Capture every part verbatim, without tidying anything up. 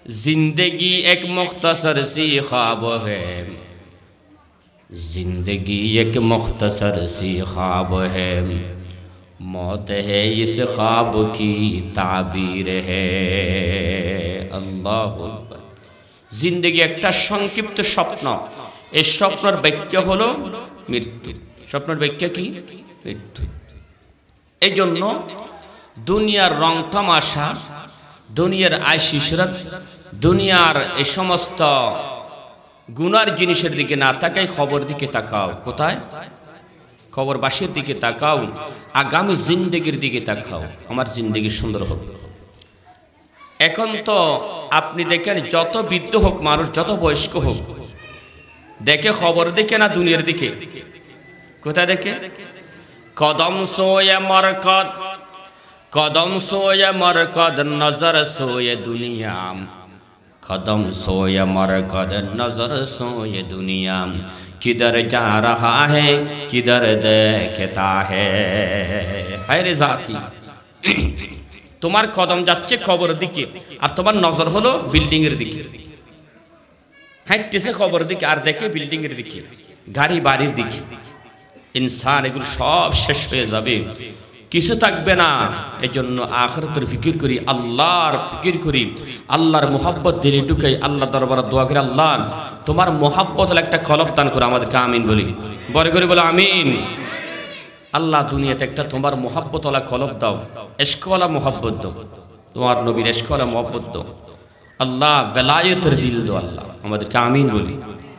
जिंदगी एक मुख्तसर सी ख्वाब है, जिंदगी एक मुख्तसर सी ख्वाब है, मौत है इस ख्वाब की ताबीर है। अल्लाहु अकबर। जिंदगी একটা সংক্ষিপ্ত স্বপ্ন, এই স্বপ্নের ব্যাখ্যা হলো মৃত্যু। স্বপ্নের ব্যাখ্যা কি? মৃত্যু। এই জন্য দুনিয়ার রং তামাশা, দুনিয়ার আয়শ ইশরাত, দুনিয়ার এই সমস্ত গুনার জিনিসের দিকে না তাকাই খবর দিকে তাকাও। কোথায়? খবরবাসীর দিকে তাকাও, আগামী জিন্দেগির দিকে তাকাও, আমার জিন্দেগি সুন্দর হবে। এখন তো আপনি দেখেন যত বৃদ্ধ হোক মানুষ, যত বয়স্ক হোক, দেখে খবর দেখে না দুনিয়ার দিকে? কোথায় দেখে? কদম সোয়ে মরকত, कदम सोए मरकद नजर सोए दुनिया, कदम सोए मरकद नजर सोए दुनिया, किधर जा रहा है किधर देखता है। अरे जाती তোমার কদম যাচ্ছে খবর দিকে, আর তোমার নজর হলো বিল্ডিং এর দিকে। হাঁটতেছে খবর দিকে আর দেখে বিল্ডিং এর দিকে, গাড়ি বাড়ির দিকে। ইনসান এগুলো সব শেষ হয়ে যাবে, কিছু থাকবে না। এই জন্য আখিরাতের ফিকির করি, আল্লাহর ফিকির করি, আল্লাহর মোহাব্বত দিলে ঢুকাই, আল্লাহ দরবারে দোয়া করি, আল্লাহ তোমার মোহাব্বত একটা কলব দান করো আমাদেরকে। আমিন বলি, বড় করে বলো আমিন। আল্লাহ দুনিয়াতে একটা তোমার মোহাব্বতওয়ালা কলব দাও, ইশকওয়ালা মোহাব্বত দাও, তোমার নবীর ইশকওয়ালা মোহাব্বত দাও। আল্লাহ বেলায়েতের দিল দাও, আল্লাহ আমাদেরকে আমিন বলি।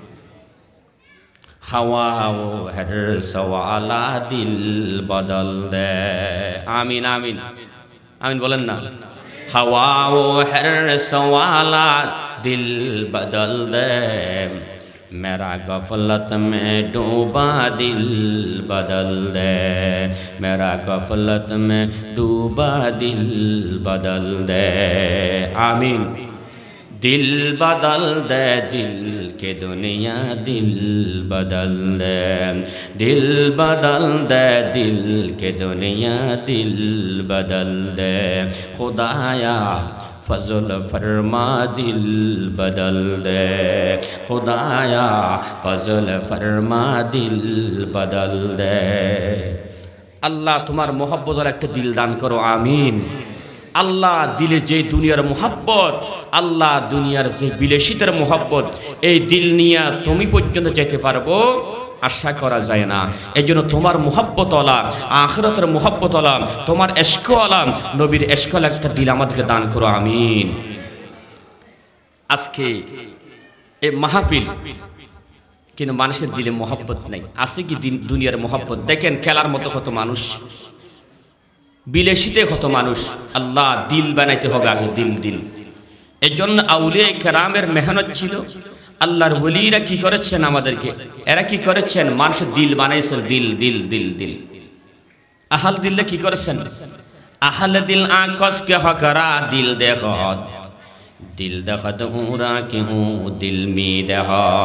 हवा वो हर्ष वाला दिल बदल दे। आमीन आमीन आमीन बोलें ना। हवा वो हर्ष वाला दिल बदल दे, मेरा गफलत में डूबा दिल बदल दे, मेरा गफलत में डूबा दिल बदल दे। आमीन। दिल बदल दे दिल के दुनिया दिल बदल दे, दिल बदल दे दिल के दुनिया दिल बदल दे, खुदाया फजल फरमा दिल बदल दे, खुदाया फजल फरमा दिल बदल दे। अल्लाह तुम्हार मोहब्बत एक दिल दान करो। आमीन। আল্লাহ দিলে যে দুনিয়ার মোহাব্বত, আল্লাহ দুনিয়ার যে বিলাসিতার মোহাব্বত, এই দিল নিয়ে তুমি পর্যন্ত যেতে পারবো আশা করা যায় না। এই জন্য তোমার মোহাব্বতওয়ালা, আখিরাতের মোহাব্বতওয়ালা, তোমার ইশকওয়ালা, নবীর ইশকওয়ালা একটা দিল আমাদেরকে দান করো। আমিন। আজকে এই মাহফিল, কিন্তু মানুষের দিলে মোহাব্বত নাই। আছে কি দুনিয়ার মোহাব্বত? দেখেন খেলার মতো কত মানুষ, বিলাসিতে কত মানুষ। আল্লাহ দিল বানাইতে হবে আগে, দিল দিল। এই জন্য আউলিয়া কেরামের মেহনত ছিল। আল্লাহর ওলিরা কি করেছেন আমাদেরকে? এরা কি করেছেন? মানুষের দিল বানাইছেন, দিল দিল দিল দিল। আহাল দিলে কি করেছেন? আহাল দিল আঁকস কে হকরা দিল দেখ, দিল দেখত হুরা কেউ দিল মি দেহ।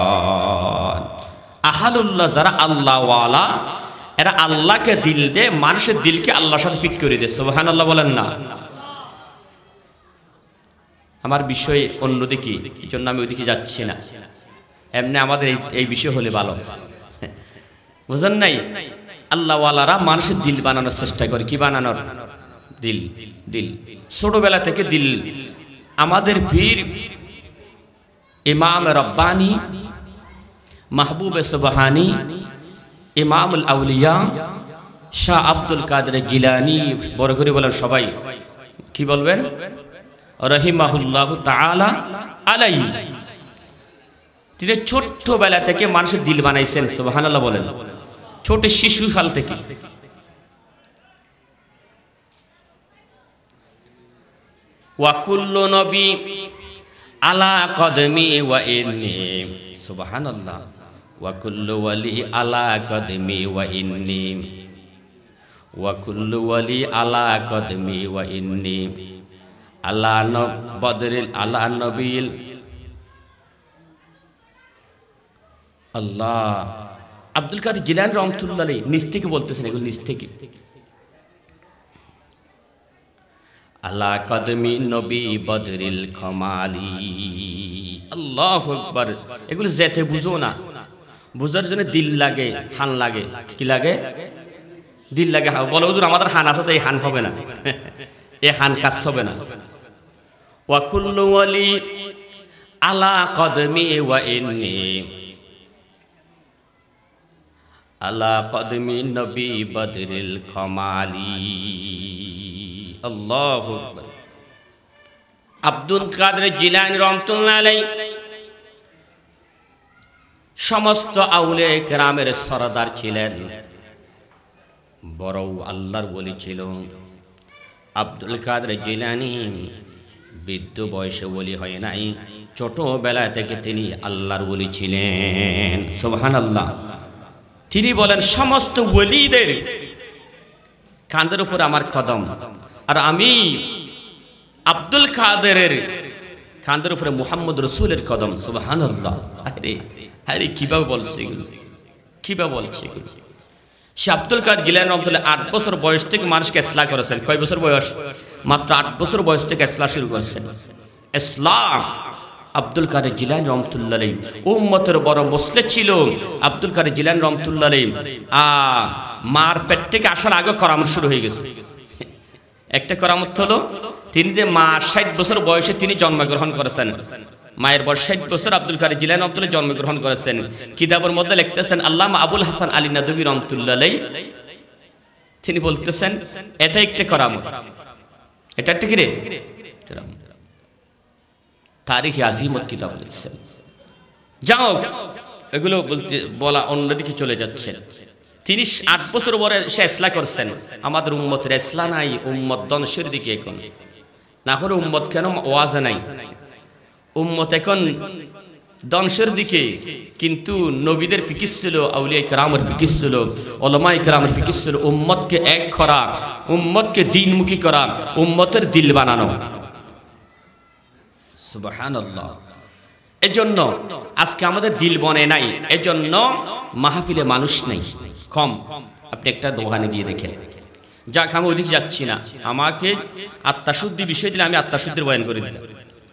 আহালুল্লাহ যারা আল্লাহ ওয়ালা, এরা আল্লাহকে দিল দে, মানুষের দিলকে আল্লাহর সাথে ফিট করে দে। সুবহানাল্লাহ বলেন না। আমার বিষয় অন্যদিকে, এই জন্য আমি ওইদিকে যাচ্ছি না। এমনি আমাদের এই বিষয় হলে ভালো, বুঝেন নাই? আল্লাহ ওয়ালারা মানুষের দিল বানানোর চেষ্টা করে। কি বানানোর? দিল দিল। ছোটবেলা থেকে দিল। আমাদের পীর ইমাম রব্বানি, মাহবুবে সুবহানি, ইমামুল আউলিয়া শাহ আব্দুল কাদের জিলানী, বড় করে বলেন সবাই। কি বলবেন? রহিমাহুল্লাহ তাআলা আলাইহি। তিনি ছোট্টবেলা থেকে মানুষের দিল বানাইছেন। সুবহানাল্লাহ বলেন। ছোট শিশু কাল থেকে। ওয়া কুল্লু নবী আলা কদমি ওয়া ইন্নী। সুবহানাল্লাহ। ওয়া কুল্লু ওয়ালি আলা কদমি ওয়া ইন্নী, ওয়া কুল্লু ওয়ালি আলা কদমি ওয়া ইন্নী, আলা বদরিল আলা নবীল। আল্লাহ। আব্দুল কাদের জিলানী রাহমাতুল্লাহ আলাইহি নিজ থেকে বলতেছেন, এগুলো নিজ থেকে। আলা কদমি নবী বদরিল কমালি। আল্লাহু আকবার। এগুলো যেতে বুঝো না, বুঝার জন্য দিল লাগে, হান লাগে। কি লাগে? দিল লাগে। বলে হুজুর আমাদের হান আছে তো এই হান হবে না, এই হান কাজ হবে না। ওয়া কুল্লু ওয়ালি আলা কদমি ওয়া ইন্নী আলা কদমি নবী বদরিল কমালি। আল্লাহু আকবার। আব্দুল কাদের জিলানী রাহমাতুল্লাহ আলাইহি সমস্ত আউলিয়া কেরামের সরদার ছিলেন, বড় আল্লাহর ওলি ছিল। আব্দুল কাদের জিলানী বৃদ্ধ বয়সে ওলি হয় নাই, ছোটবেলা থেকে তিনি আল্লাহর ওলি ছিলেন। সুবহানাল্লাহ। তিনি বলেন সমস্ত ওলিদের কাঁধের উপর আমার কদম, আর আমি আব্দুল কাদেরের কাঁধের উপরে মুহাম্মদ রাসূলের কদম। সুবহানাল্লাহ। আরে আরে কিভাবে বলছে, কিভাবে বলছে। সে আব্দুল কাদের জিলানী রাহমাতুল্লাহ আট বছর বয়স থেকে মানুষকে ইসলাম করেছেন। কয় বছর বয়স? মাত্র আট বছর বয়স থেকে ইসলাম শুরু করেছেন। ইসলাম আব্দুল কাদের জিলানী রাহমাতুল্লাহ আলাইহি উম্মতের বড় মুসলে ছিল। আব্দুল কাদের জিলানী রাহমাতুল্লাহ আলাইহি আ মার পেট থেকে আসার আগে করামত শুরু হয়ে গেছে। একটা করামত হলো তিনি যে মা ষাট বছর বয়সে তিনি জন্মগ্রহণ করেছেন। মায়ের বয়স ষাট বছর, আব্দুল কাদের জিলানী রাহমাতুল্লাহ জন্মগ্রহণ করেছেন। কিতাবের মধ্যে লিখতেছেন আল্লামা আবুল হাসান আলী নাদভী রাহমাতুল্লাহ আলাইহি তিনি বলতেছেন এটা একটা করামত, এটা একটা কি রে তারিখে আজিমত কিতাব লিখছেন। যাও এগুলো বলতে বলা অন্যদিকে চলে যাচ্ছে। তিনি আট বছর পরে সে ইসলাম করছেন। আমাদের উম্মতের ইসলাম নাই, উম্মত ধ্বংসের দিকে এখন। না হলে উম্মত কেন ওয়াজ নাই, উম্মত এখন ধ্বংসের দিকে। কিন্তু নবীদের ফিকির ছিল, আউলিয়া কেরামের ফিকির ছিল, উলামায়ে কেরামের ফিকির ছিল উম্মতকে এক করা, উম্মতকে দ্বীনমুখী করা, উম্মতের দিল বানানো। সুবহানাল্লাহ। এজন্য আজকে আমাদের দিল বনে নাই, এজন্য মাহফিলে মানুষ নেই, কম। আপনি একটা দোকানে গিয়ে দেখেন। যাক আমি ওইদিকে যাচ্ছি না, আমাকে আত্মাশুদ্ধি বিষয় দিলে আমি আত্মাশুদ্ধির বয়ান করে দিতাম,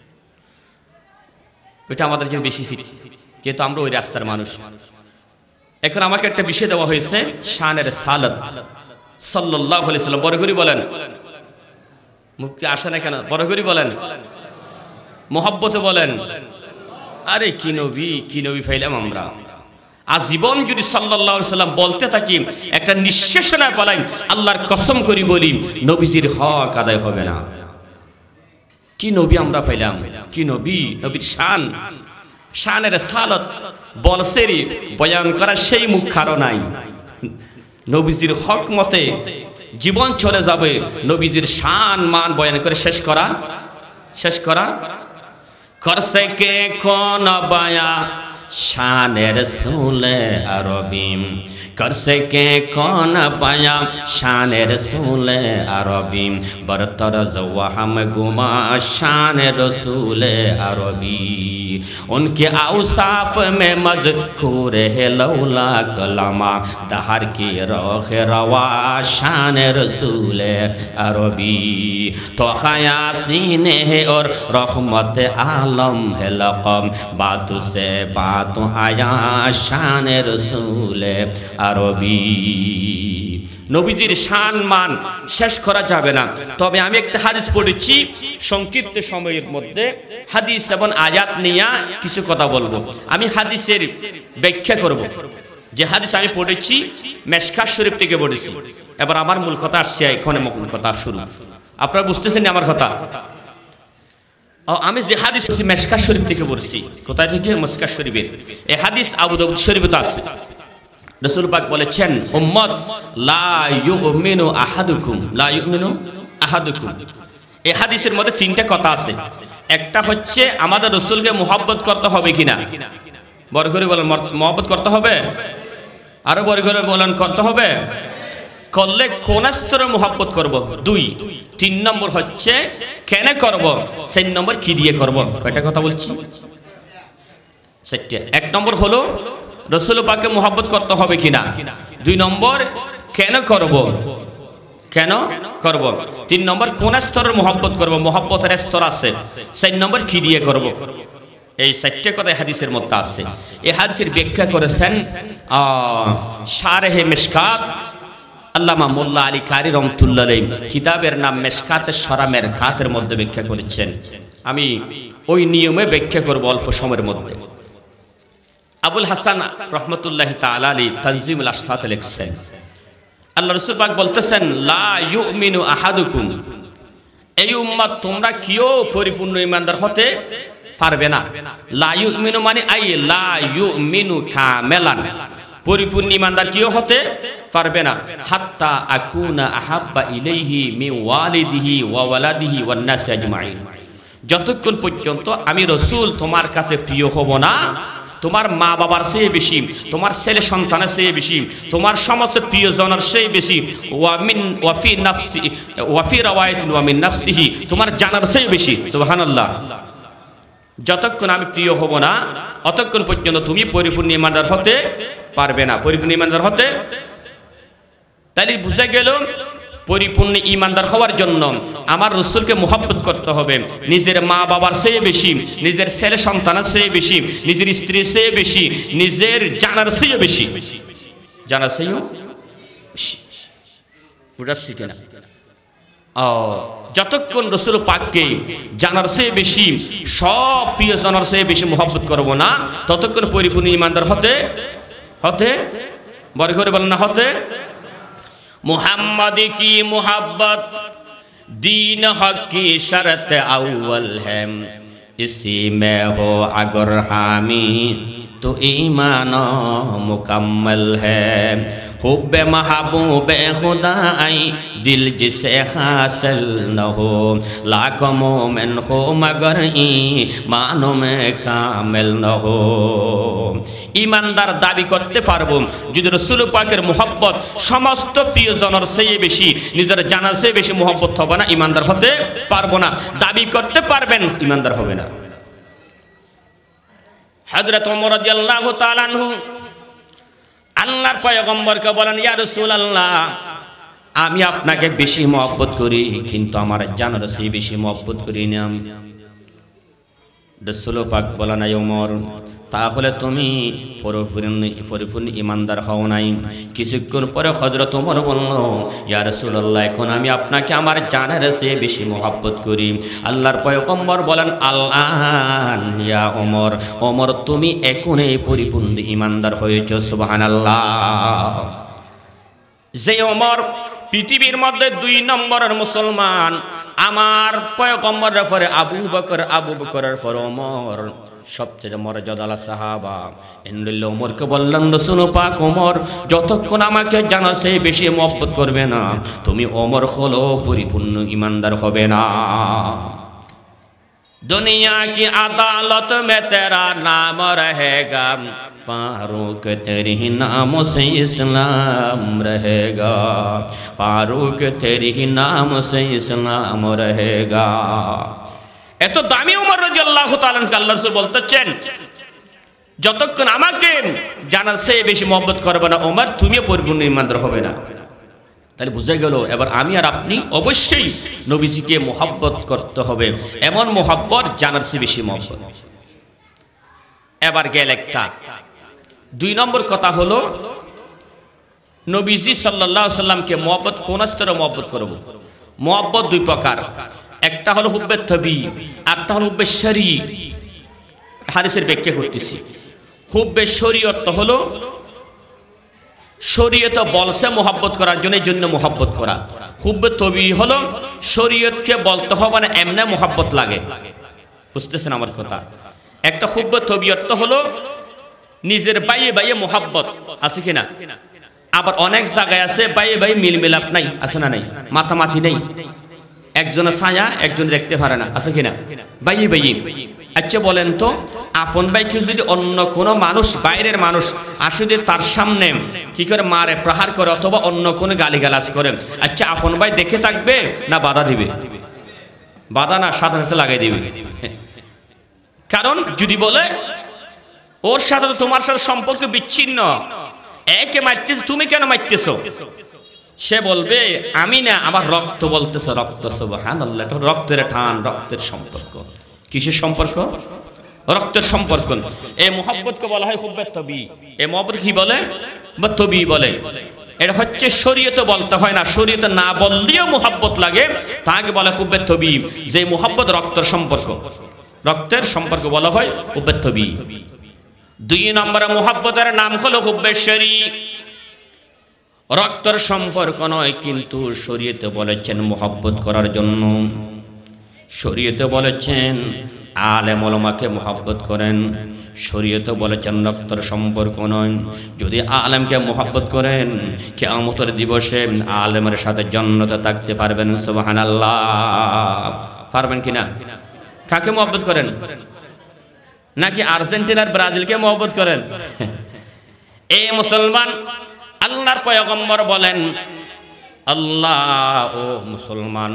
ওইটা আমাদের জন্য বেশি ফিট, যেহেতু আমরা ওই রাস্তার মানুষ। এখন আমাকে একটা বিষয় দেওয়া হয়েছে শানের সালাত সাল্লাল্লাহু আলাইহি সাল্লাম। বড় করে বলেন, মুখে আসে না কেন? বড় করে বলেন, মোহাব্বতে বলেন। আরে কি নবী, কি নবী ফাইলাম আমরা। আজীবন যদি সাল্লাল্লাহু আলাইহি সাল্লাম বলতে থাকি, একটা নিঃশেষ না বলাই, আল্লাহর কসম করি বলি নবীজির হক আদায় হবে না। কি নবী আমরা পাইলাম, কি নবী, নবীর শান, শানের সালাত বলসেরি বয়ান করার সেই মুখ কারো নাই। নবীজির হক মতে জীবন চলে যাবে, নবীজির শান মান বয়ান করে শেষ করা শেষ করা করছে কে কোন বায়া শানে রাসূলে আরবিম, করছে কে কোন বায়া শানে রাসূলে আরবিম, বরতর জওয়া हम गुमा शाने रसूले अरबी, उनके औसाफ में मज़कूर है लौला कलमा दहर की रोख रवा शाने रसूले अरबी, तो यासीन है और रहमत आलम है लक़ब, बात से बात आया शाने रसूले अरबी। নবীজির শান মান শেষ করা যাবে না। তবে আমি একটা হাদিস পড়েছি, সংক্ষিপ্ত সময়ের মধ্যে হাদিস এবং আয়াত নিয়ে কিছু কথা বলবো। আমি হাদিসের ব্যাখ্যা করব। যে হাদিস আমি পড়েছি মেশকাত শরীফ থেকে পড়েছি। এবার আমার মূল কথা আসছে, এখানে মূল কথা শুরু। আপনারা বুঝতেছেন আমার কথা? আমি যে হাদিস পড়ছি মেশকাত শরীফ থেকে পড়ছি। কোথায় থেকে? মেশকাত শরীফের। এই হাদিস আবু দাউদ শরীফে আছে। রাসূল পাক বলেছেন, উম্মত লা ইউমিনু আহাদুকুম, লা ইউমিনু আহাদুকুম। এই হাদিসের মধ্যে তিনটা কথা আছে। একটা হচ্ছে আমাদের রাসূলকে মুহাব্বত করতে হবে কিনা। বড় করে বলেন, মুহাব্বত করতে হবে। আরো বড় করে বলেন, করতে হবে। করলে কোন স্তরে মুহাব্বত করব। দুই, তিন নম্বর হচ্ছে কেন করব, চার নম্বর কি দিয়ে করব। কয়টা কথা বলছি? চারটে। এক নম্বর হলো রাসূল পাককে মুহাব্বত করতে হবে কিনা। দুই নম্বর কেন করব। কেন করব? তিন নম্বর কোন স্তরের মহব্বত করব? মহব্বতের স্তর আছে। চার নম্বর কি দিয়ে করব? এই চারটে কথা হাদিসের মধ্যে আছে। এই হাদিসের ব্যাখ্যা করেছেন শারহে মিশকাত আল্লামা মোল্লা আলী কারি রহমাতুল্লাহ আলাইহি, কিতাবের নাম মিশকাতে সরামের খাতের মধ্যে ব্যাখ্যা করেছেন। আমি ওই নিয়মে ব্যাখ্যা করব অল্প সময়ের মধ্যে। আবুল হাসান রহমতুল্লাহি তাআলা আলাইহি তানজিমুল আশফাতে লিখছেন, আল্লাহ রাসূল পাক বলতেছেন, লা ইউমিনু আহাদুকুম, এই উম্মত তোমরা কেউ পরিপূর্ণ ঈমানদার হতে পারবে না। লা ইউমিনু মানে আই লা ইউমিনু কামেলান, পরিপূর্ণ ঈমানদার কেউ হতে পারবে না। হাত্তা আকুনা আহাব্বা ইলাইহি মিন ওয়ালিদিহি ওয়া ওয়ালাদিহি ওয়ান নাস আজমাইন, যতক্ষণ পর্যন্ত আমি রাসূল তোমার কাছে প্রিয় হব না, তোমার মা বাবার চেয়ে বেশি, তোমার ছেলে সন্তানের চেয়ে বেশি, তোমার সমস্ত প্রিয়জনের চেয়ে বেশি, ওয়ামিন ওয়াফি নাফসি ওয়াফি রাওয়ায়াতিন ওয়ামিন নাফসিহি, তোমার জানার চেয়ে বেশি। সুবহানাল্লাহ। যতক্ষণ আমি প্রিয় হব না অতক্ষণ পর্যন্ত তুমি পরিপূর্ণ ঈমানদার হতে পারবে না। পরিপূর্ণ ঈমানদার হতে তাহলে বুঝা গেল পরিপূর্ণ ঈমানদার হওয়ার জন্য আমার রাসূলকে মুহাব্বত করতে হবে নিজের মা বাবার চেয়ে বেশি, নিজের ছেলে সন্তানের চেয়ে বেশি, নিজের স্ত্রীর চেয়ে বেশি, নিজের জানার চেয়ে বেশি। জানার চেয়েও বুঝাচ্ছি কিনা? ও যতক্ষণ রাসূল পাককে জানার চেয়ে বেশি, সব প্রিয়জনের চেয়ে বেশি মুহাব্বত করব না, ততক্ষণ পরিপূর্ণ ঈমানদার হতে হতে বড় করে বলেন না হতে। मुहम्मद की मोहब्बत दीन हक की शर्त अव्वल है, इसी में हो अगर हामी तो ईमान मुकम्मल है। हुब्बे महबूबे खुदाई दिल जिसे हासिल न हो, लाखों मोमिन हो मगर ईमानों में कामिल न हो। ঈমানদার দাবি করতে পারবো যদি রাসূল পাকের মুহাব্বত সমস্ত প্রিয়জনের চেয়ে বেশি, নিজের জানার চেয়ে বেশি মুহাব্বত হবে না, ঈমানদার হতে পারবো না। দাবি করতে পারবেন, ঈমানদার হবে না। হযরত ওমর রাদিয়াল্লাহু তাআলা আনহু আল্লাহর পয়গম্বরকে বলেন, ইয়া রাসূলুল্লাহ, আমি আপনাকে বেশি মুহাব্বত করি কিন্তু আমার জানার চেয়ে বেশি মুহাব্বত করি না। রাসূল পাক বলেন, আয় ওমর, তাহলে তুমি পরিপূর্ণ পরিপূর্ণ ঈমানদার হও নাই। কিছুক্ষণ পরে হযরত ওমর বলল, ইয়া রাসূলুল্লাহ, এখন আমি আপনাকে আমার জানের চেয়ে বেশি মুহাব্বত করি। আল্লাহর পয়গম্বর বলেন, আল্লাহ ইয়া ওমর, ওমর তুমি এখনই পরিপূর্ণ ঈমানদার হয়েছো। সুবহানাল্লাহ। যে ওমর পৃথিবীর মধ্যে দুই নম্বরের মুসলমান, আমার পয়গম্বরের পরে আবু বকর, আবু বকরের পরে ওমর, সবচেয়ে মর্যাদাওয়ালা সাহাবা। এন্ডুল্লাহ ওমরকে বললেন, রাসূল পাক, ওমর যতক্ষণ আমাকে জানার চেয়ে বেশি মহব্বত করবে না, তুমি ওমর হলো পরিপূর্ণ ঈমানদার হবে না। दुनिया की अदालत में तेरा नाम रहेगा, फारूक तेरी ही नाम से इस्लाम रहेगा, फारूक तेरी ही नाम से इस्लाम रहेगा। এত দামি ওমর রাদিয়াল্লাহু তাআলা আল্লাহ রাসূল বলতেছেন, যতক্ষণ আমাকে জানার চেয়ে বেশি মহব্বত করবে না ওমর, তুমিও পরিপূর্ণ ঈমানদার হবে না। তাহলে বুঝা গেল এবার আমি আর আপনি অবশ্যই নবীজিকে মোহাব্বত করতে হবে, এমন মোহাব্বত জানার চেয়ে বেশি মহব্বত। এবার গেল একটা দুই নম্বর কথা হলো, নবীজি সাল্লাল্লাহু আলাইহি সাল্লামকে মোহাব্বত কোন স্তরে মোহাব্বত করব? মোহাব্বত দুই প্রকার, একটা হলো হুব্বে তবি, একটা হলো হুব্বে শরী। হাদিসের ব্যাখ্যা করতেছি। হুব্বে শরীয়ত হলো শরীয়ত বলছে মোহাব্বত করার জন্য, এই জন্য মোহাব্বত করা। হুব্বে তবি হলো শরীয়তকে বলতে হবে না, এমনি মোহাব্বত লাগে। বুঝতেছেন আমার কথা? একটা হুব্বে তবিয়ত হলো নিজের বাইয়ে বাইয়ে মোহাব্বত, আছে কিনা? আবার অনেক জায়গায় আছে বাইয়ে বাইয়ে মিল মিলাপ নাই, আছে না নাই? মাথামাথি নেই, একজনের ছায়া একজন দেখতে পারে না, আছে কিনা? বাইয়ে বাইয়ে। আচ্ছা বলেন তো, আপন ভাইকে যদি অন্য কোনো মানুষ, বাইরের মানুষ আসলে তার সামনে কি করে মারে, প্রহার করে, অথবা অন্য কোনো গালিগালাজ করে, আচ্ছা আপন ভাই দেখে থাকবে না বাধা দিবে? বাধা না, সাথে সাথে লাগাই দিবে। কারণ যদি বলে ওর সাথে তোমার সাথে সম্পর্ক বিচ্ছিন্ন, একে মারতেছ, তুমি কেন মারতেছ? সে বলবে আমি না, আমার রক্ত বলতেছে, রক্ত। সুবহানাল্লাহ, এটা রক্তের টান, রক্তের সম্পর্ক। কিসের সম্পর্ক? রক্তের সম্পর্ক। এই মুহাব্বতকে বলা হয় হুব্বে তবি। এই মুহাব্বত কি বলে? বা তবি বলে। এটা হচ্ছে শরীয়তে বলতে হয় না, শরীয়তে না বললেও মুহাব্বত লাগে, তাকে বলে হুব্বে তবি। যে মুহাব্বত রক্তের সম্পর্ক, রক্তের সম্পর্ক বলা হয় হুব্বে তবি। দুই নম্বরে মুহাব্বতের নাম হলো হুব্বে শরী। রক্তের সম্পর্ক নয়, কিন্তু শরীয়তে বলেছেন মুহাব্বত করার জন্য। শরীয়তে বলেছেন আলেম ওলামাকে মুহাব্বত করেন। শরীয়তে বলেছেন রক্তের সম্পর্ক নয়। যদি আলেমকে মুহাব্বত করেন, কিয়ামতের দিবসে আলেমের সাথে জান্নাতে থাকতে পারবেন। সুবহানাল্লাহ, পারবেন কিনা? কাকে মুহাব্বত করেন? নাকি আর্জেন্টিনার ব্রাজিলকে মুহাব্বত করেন? এই মুসলমান, আল্লাহর পয়গম্বর বলেন, আল্লাহ ও মুসলমান,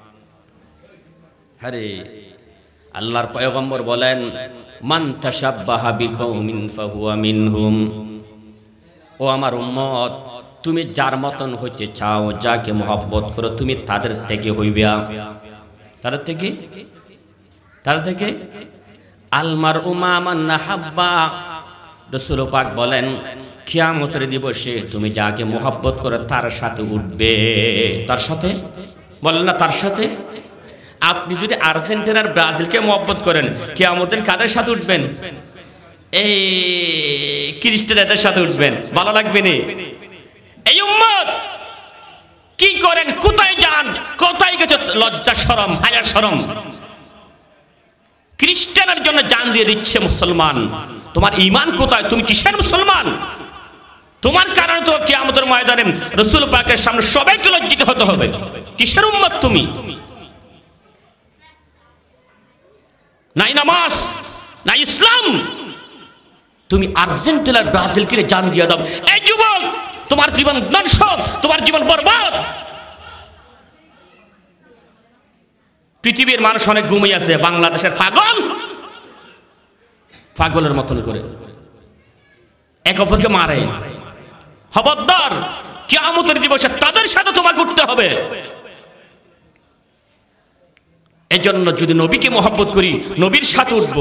আরে আল্লাহর পয়গম্বর বলেন, মান তাশাব্বাহা বিকওমিন ফাহুয়া মিনহুম। ও আমার উম্মত, তুমি যার মতন হইতে চাও, যাকে মুহাব্বত করো, তুমি তাদের থেকে হইবে। তাদের থেকে? তাদের থেকে? আলমার উমা মান নাহাব্বা। রাসূল পাক বলেন, কিয়ামতের দিবসে তুমি যাকে মুহাব্বত করো তার সাথে উঠবে। তার সাথে বলেন না, তার সাথে। আপনি যদি আর্জেন্টিনার ব্রাজিলকে মুহাব্বত করেন, কিয়ামতের কাদের সাথে উঠবেন? এই খ্রিস্টানদের সাথে উঠবেন। ভালো লাগবে না? এই উম্মত কি করেন? কোথায় যান? কোথায় গেছে? লজ্জা শরম, হায়া শরম। খ্রিস্টানের জন্য জান দিয়ে দিচ্ছে মুসলমান। তোমার ঈমান কোথায়? তুমি কিসের মুসলমান? তোমার কারণে তো কিয়ামতের ময়দানে রাসূল পাকের সামনে সবাইকে লজ্জিত হতে হবে। কিসের উম্মত তুমি? নাই নামাজ, নাই ইসলাম। তুমি আর্জেন্টিনার ব্রাজিলকে জান দিয়ে দাও। এই যুবক, তোমার জীবন ধ্বংস, তোমার জীবন বরবাদ। পৃথিবীর মানুষ অনেক ঘুমিয়ে আছে, বাংলাদেশের পাগল পাগলের মতন করে এক অপরকে মারে। খবরদার, কিয়ামতের দিবসে তাদের সাথে তোমাকে উঠতে হবে। এজন্য যদি নবীকে মুহাব্বত করি, নবীর সাথে উঠব।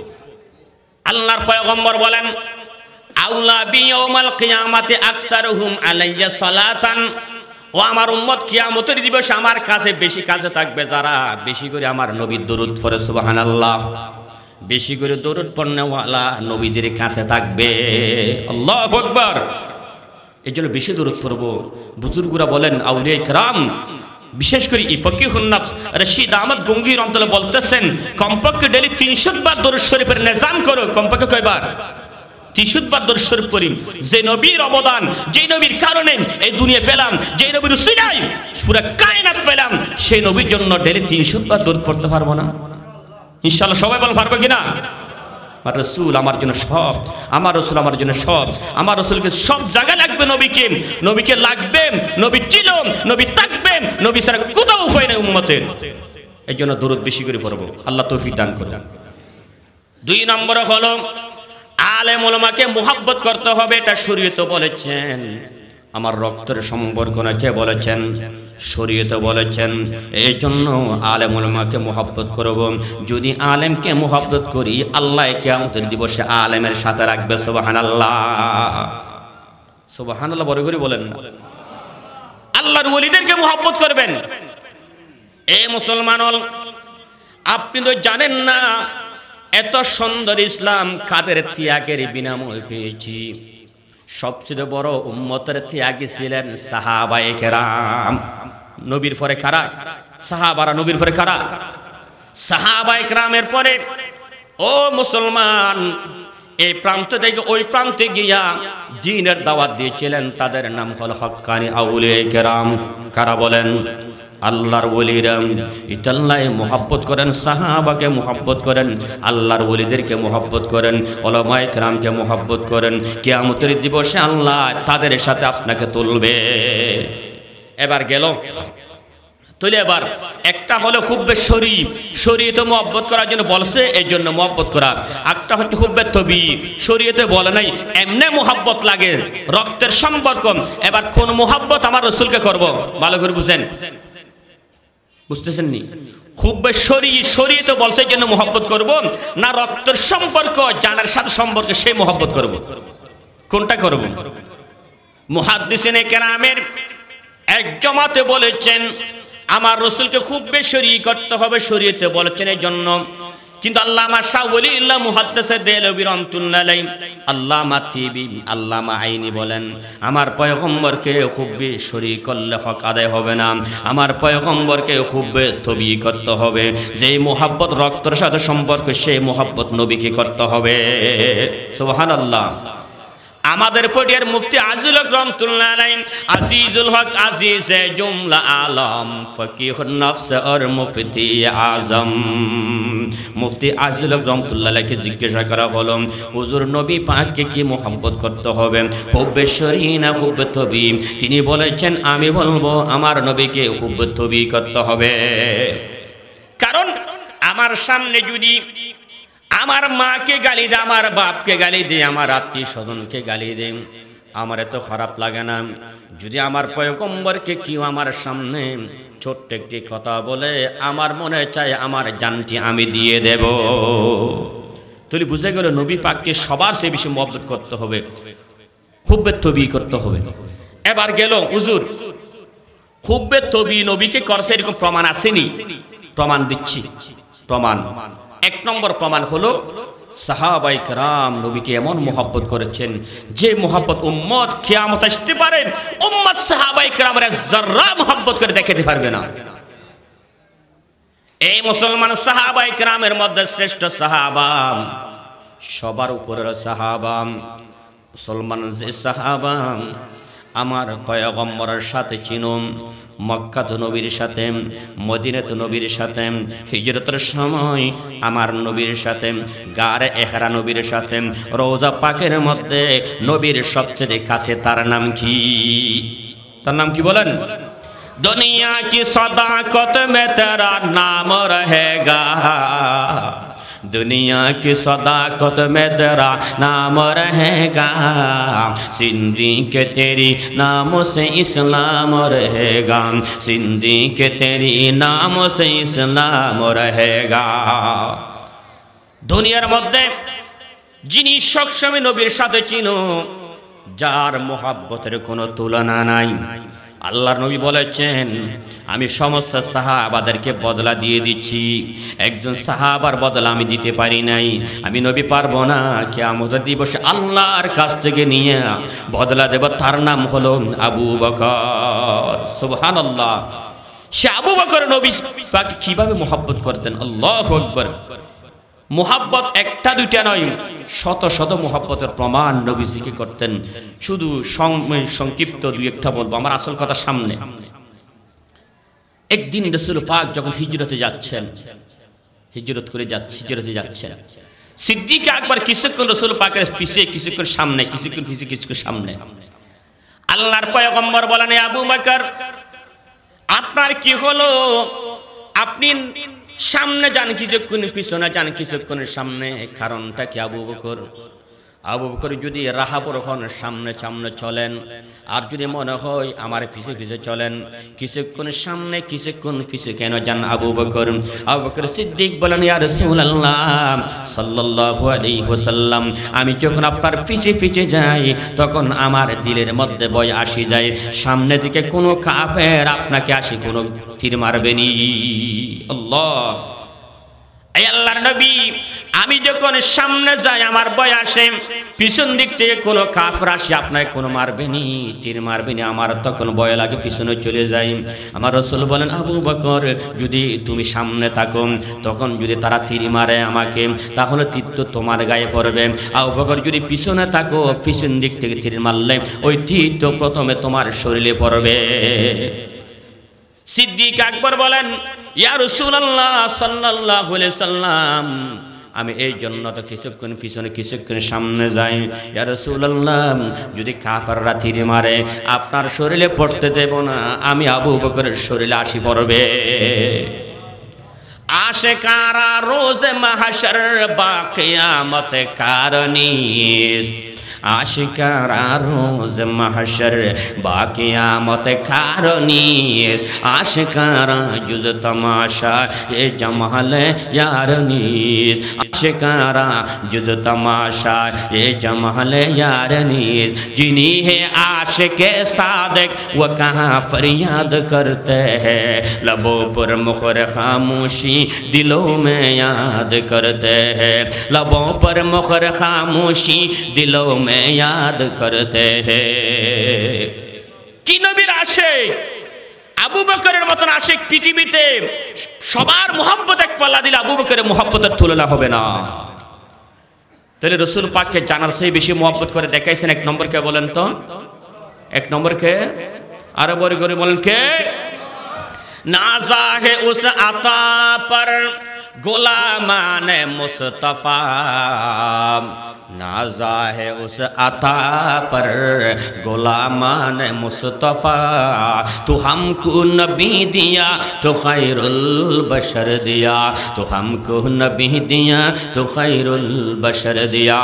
আল্লাহর পয়গম্বর বলেন, আউলা বিয়াউমাল কিয়ামাতি আকসারুহুম আলাইয়া সালাতান। ও আমার উম্মত, কিয়ামতের দিবসে আমার কাছে বেশি কাছে থাকবে যারা বেশি করে আমার নবীর দরুদ পড়ে। সুবহানাল্লাহ, বেশি করে দরুদ পড়নেওয়ালা নবীজির কাছে থাকবে। আল্লাহু আকবার। এই জন্য বেশি দরুদ পড়ব। বুজুর্গরা বলেন, আউলিয়া ইকরাম, বিশেষ করে ফকিহুন নাফস রশিদ আহমদ গঙ্গি রহমাতুল্লাহ বলতেছেন, কমপক্ষে ডেলি তিনশো বার দরুদ শরীফের নিজাম করো। কমপক্ষে কয়বার? তিনশো বার দরুদ শরীফ পড়ি। যে নবীর অবদান, যে নবীর কারণে এই দুনিয়া পেলাম, যে নবীর উসিলায় পুরো কায়নাত পেলাম, সেই নবীর জন্য ডেলি তিনশো বার দরুদ পড়তে পারবো না? ইনশাআল্লাহ সবাই বল, পারবে কিনা? আমার রাসূল আমার জন্য সব, আমার রাসূল আমার জন্য সব। আমার রাসূলকে সব জায়গায় লাগবে, নবীকে নবীকে লাগবে। নবী ছিল, নবী থাকবে, নবী ছাড়া কোথাও উপায় নেই উম্মতের। এই জন্য দরুদ বেশি করে পড়ব। আল্লাহ তৌফিক দান করুন। দুই নম্বরে হলো আলেম ওলামাকে মুহাব্বত করতে হবে। এটা শরীয়তে বলেছেন। আমার রক্তের সম্পর্ক না, কে বলেছেন? শরীয়তে বলেছেন। এই জন্য আলেম ওলামাকে মুহাব্বত করব। যদি আলেমকে মুহাব্বত করি, আল্লাহ কিয়ামতের দিবসে আলেমের সাথে রাখবে। সুবহানাল্লাহ, সুবহানাল্লাহ বড় করে বলেন না। আল্লাহর ওলিদেরকে মুহাব্বত করবেন। এই মুসলমান, আপনি তো জানেন না এত সুন্দর ইসলাম কাদের ত্যাগের বিনিময় পেয়েছি। সবচেয়ে বড় উম্মতের ত্যাগী ছিলেন সাহাবায়ে কেরাম। নবীর পরে কারা? সাহাবারা। নবীর পরে কারা? সাহাবায়ে কেরামের পরে ও মুসলমান, এই প্রান্ত থেকে ওই প্রান্তে গিয়া দ্বীনের দাওয়াত দিয়েছিলেন। তাদের নাম হলো হক্কানি আউলিয়া কেরাম। কারা বলেন? আল্লাহর ওলিরা। ইতাল্লাহে মুহাব্বত করেন, সাহাবাকে মুহাব্বত করেন, আল্লাহর ওলিদেরকে মুহাব্বত করেন, উলামায়ে কেরামকে মুহাব্বত করেন। কিয়ামতের দিবসে আল্লাহ তাদের সাথে আপনাকে তুলবে। এবার গেল তাহলে এবার একটা হলো হুব্বে শরী, শরীয়তে মহব্বত করার জন্য বলছে এই জন্য মহব্বত করা। একটা হচ্ছে হুব্বে তবি, শরীয়তে বলে নাই এমনি মহব্বত লাগে, রক্তের সম্পর্ক। এবার কোন মহব্বত আমার রাসূলকে করব, ভালো করে বুঝেন, বুঝতেছেন নি? হুব্বে শরী, শরীয়তে বলছে এই জন্য মহব্বত করব, না রক্তের সম্পর্ক জানার সাথে সম্পর্ক সেই মহব্বত করব? কোনটা করব? মুহাদ্দিসিনে কেরামের এক জমাতে বলেছেন আমার রাসূলকে খুব বেশি করতে হবে, শরীয়তে বলেছেন এই জন্য। কিন্তু আল্লামা শাহ ওলিউল্লাহ মুহাদ্দিসে দেলবী রাহমাতুল্লাহ আলাইহি, আল্লামা তিবি, আল্লামা আইনি বলেন আমার পয়গম্বরকে খুব বেশি করলে হক আদায় হবে না, আমার পয়গম্বরকে খুব তবি করতে হবে। যেই মুহাব্বত রক্তের সাথে সম্পর্ক সেই মুহাব্বত নবীকে করতে হবে। সুবহানাল্লাহ। আমাদের ফটিয়ার মুফতি আজিজুল হক রহমাতুল্লাহ আলাইহি, আজিজুল হক আজিজে জুমলা আলম ফকিহুন নফস আর মুফতি আজম, মুফতি আজিজুল হক রহমাতুল্লাহ আলাইহিকে জিজ্ঞাসা করা হলো হুজুর নবী পাককে কি মোহাব্বত করতে হবে, হুব্বে শরী না হুব্বে তবি? তিনি বলেছেন আমি বলবো আমার নবীকে হুব্বে তবি করতে হবে। কারণ আমার সামনে যদি আমার মাকে গালি দে, আমার বাপকে গালি দে, আমার আত্মীয় স্বজনকে গালি দে, আমার এত খারাপ লাগে না। যদি আমার পয়গম্বরকে কেউ আমার সামনে ছোট্ট একটি কথা বলে আমার মনে চায় আমার জানটি আমি দিয়ে দেব। তুই বুঝে গেল নবী পাককে সবার চেয়ে বেশি মহব্বত করতে হবে, হুব্বে তবি করতে হবে। এবার গেল হুজুর হুব্বে তবি নবীকে করছে এরকম প্রমাণ আসেনি? প্রমাণ দিচ্ছি। প্রমাণ এক নম্বর প্রমাণ হলো সাহাবায়ে কেরাম নবীকে এমন মোহাব্বত করেছেন যে মোহাব্বত উম্মত কিয়ামত আসতে পারে উম্মত সাহাবায়ে কেরামের যারা মোহাব্বত করে দেখাতে পারবে না। এই মুসলমান সাহাবায়ে কেরামের মধ্যে শ্রেষ্ঠ সাহাবা, সবার উপরের সাহাবা মুসলমান যে সাহাবা আমার পয়গম্বরের সাথে ছিল, মক্কা তো নবীর সাথে, মদিনা তো নবীর সাথে, হিজরতের সময় আমার নবীর সাথে, গারে এহরা নবীর সাথে, রওজা পাকের মধ্যে নবীর সবচেয়ে কাছে। তার নাম কি? তার নাম কি বলেন? দুনিয়া কি সদাকত মে তেরা নাম রহেগা, दुनिया की सदाकत में तेरा नाम रहेगा, सिंधी के तेरी नाम से इस्लाम रहेगा, सिंधी के तेरी नाम से इस्लाम रहेगा। दुनियार मध्य जिनी सक्षम नबीर साथे चिनो जार मोहब्बतेर कोनो तुलना नाई। আল্লাহর নবী বলেছেন আমি সমস্ত সাহাবাদেরকে বদলা দিয়ে দিচ্ছি, একজন সাহাবার বদলা আমি দিতে পারি নাই, আমি নবী পারবো না। কিয়ামতের দিবসে আল্লাহর কাছ থেকে নিয়ে বদলা দেব। তার নাম হলো আবু বকর। সুবহানাল্লাহ। সে আবু বকর নবী পাককে কিভাবে মোহাব্বত করতেন, আল্লাহু আকবার। মোহাব্বত একটা দুইটা নয়, শত শত মোহাব্বতের প্রমাণ নবীজিকে করতেন। শুধু সংক্ষিপ্ত দুই একটা বলবো, আমার আসল কথা সামনে। একদিন রাসূল পাক যখন হিজরতে যাচ্ছেন, হিজরত করে যাচ্ছে হিজরতে যাচ্ছেন, সিদ্দিক আকবর কিছুক্ষণ রাসূল পাকের পিছে, কিছুক্ষণ সামনে, কিছুক্ষণ পিছে, কিছুক্ষণ সামনে। আল্লাহর পয়গম্বর বলেন আবু বকর আপনার কি হলো? আপনি সামনে যান কিছুক্ষণ, পিছনে যান কিছুক্ষণের সামনে। কারণটা কি আবু বকর? আবু বকর যদি রাহাবর হন সামনে সামনে চলেন, আর যদি মনে হয় আমার পিছে পিছে চলেন, কিছুক্ষণ সামনে কিছুক্ষণ পিছে কেন যান আবু বকর? আবু বকর সিদ্দিক বলেন ইয়া রাসূলুল্লাহ সাল্লাল্লাহু আলাইহি ওয়াসাল্লাম, আমি যখন আপনার পিছে পিছে যাই তখন আমার দিলের মধ্যে ভয় আসি যায়, সামনে দিকে কোনো কাফের আপনাকে আসি কোনো তীর মারবেনি। আল্লাহ, এই আল্লাহর নবী আমি যখন সামনে যাই আমার ভয় আসে, পিছন দিক থেকে কোনো কাফের আসে আপনাকে কোনো মারবেনি, তীর মারবেনি, আমার তখন ভয় লাগে, পিছনে চলে যাই। আমার রাসূল বলেন আবু বকর যদি তুমি সামনে থাকো তখন যদি তারা তীর মারে আমাকে, তাহলে তীর তো তোমার গায়ে পড়বে। আবু বকর যদি পিছনে থাকো, পিছন দিক থেকে তীর মারলে ওই তীর তো প্রথমে তোমার শরীরে পড়বে। সিদ্দিক আকবর বলেন ইয়া রাসূলুল্লাহ সাল্লাল্লাহু আলাইহি সাল্লাম, আমি এই জন্য তো কিছুক্ষণ পিছনে কিছুক্ষণ সামনে যাই। ইয়া রাসূলুল্লাহ, যদি কাফেররা তীর মারে আপনার শরীরে পড়তে দেব না, আমি আবু বকরের শরীরে আসি পড়বে। আশিকারা রোজ মাহশর বা কিয়ামত কারনিস, आशिकारा रोज महशर बाक़ियामत कारनीस, आशिकारा जुज़ तमाशा ये जमाल यारनीस, आशिकारा जुज़ तमाशा ये जमाल यारनीस। जिन्हीं है आशिक़े सादिक़ वो कहाँ फरियाद करते हैं, लबों पर मुखर खामोशी दिलों में याद करते हैं, लबों पर मुखर खामोशी दिलों में याद करते हैं। কি নবীর আশিক আবু বকরের মতন আশিক পৃথিবীতে সবার মোহাব্বত এক পাল্লা দিলে আবু বকরের মোহাব্বতের তুলনা হবে না। তাহলে রাসূল পাককে জানার চেয়ে বেশি মোহাব্বত করে দেখাইছেন এক নম্বর কে বলেন তো? এক নম্বর কে? আরো বড় করে বলেন কে? नाज़ा है उस अता पर गुलामान मुस्तफ़ा, नाज़ा है उस अता पर गुलामान मुस्तफ़ा, तो हमको नबी दिया तो खैरुल बशर दिया, तो हमको नबी दिया तो खैरुल बशर दिया।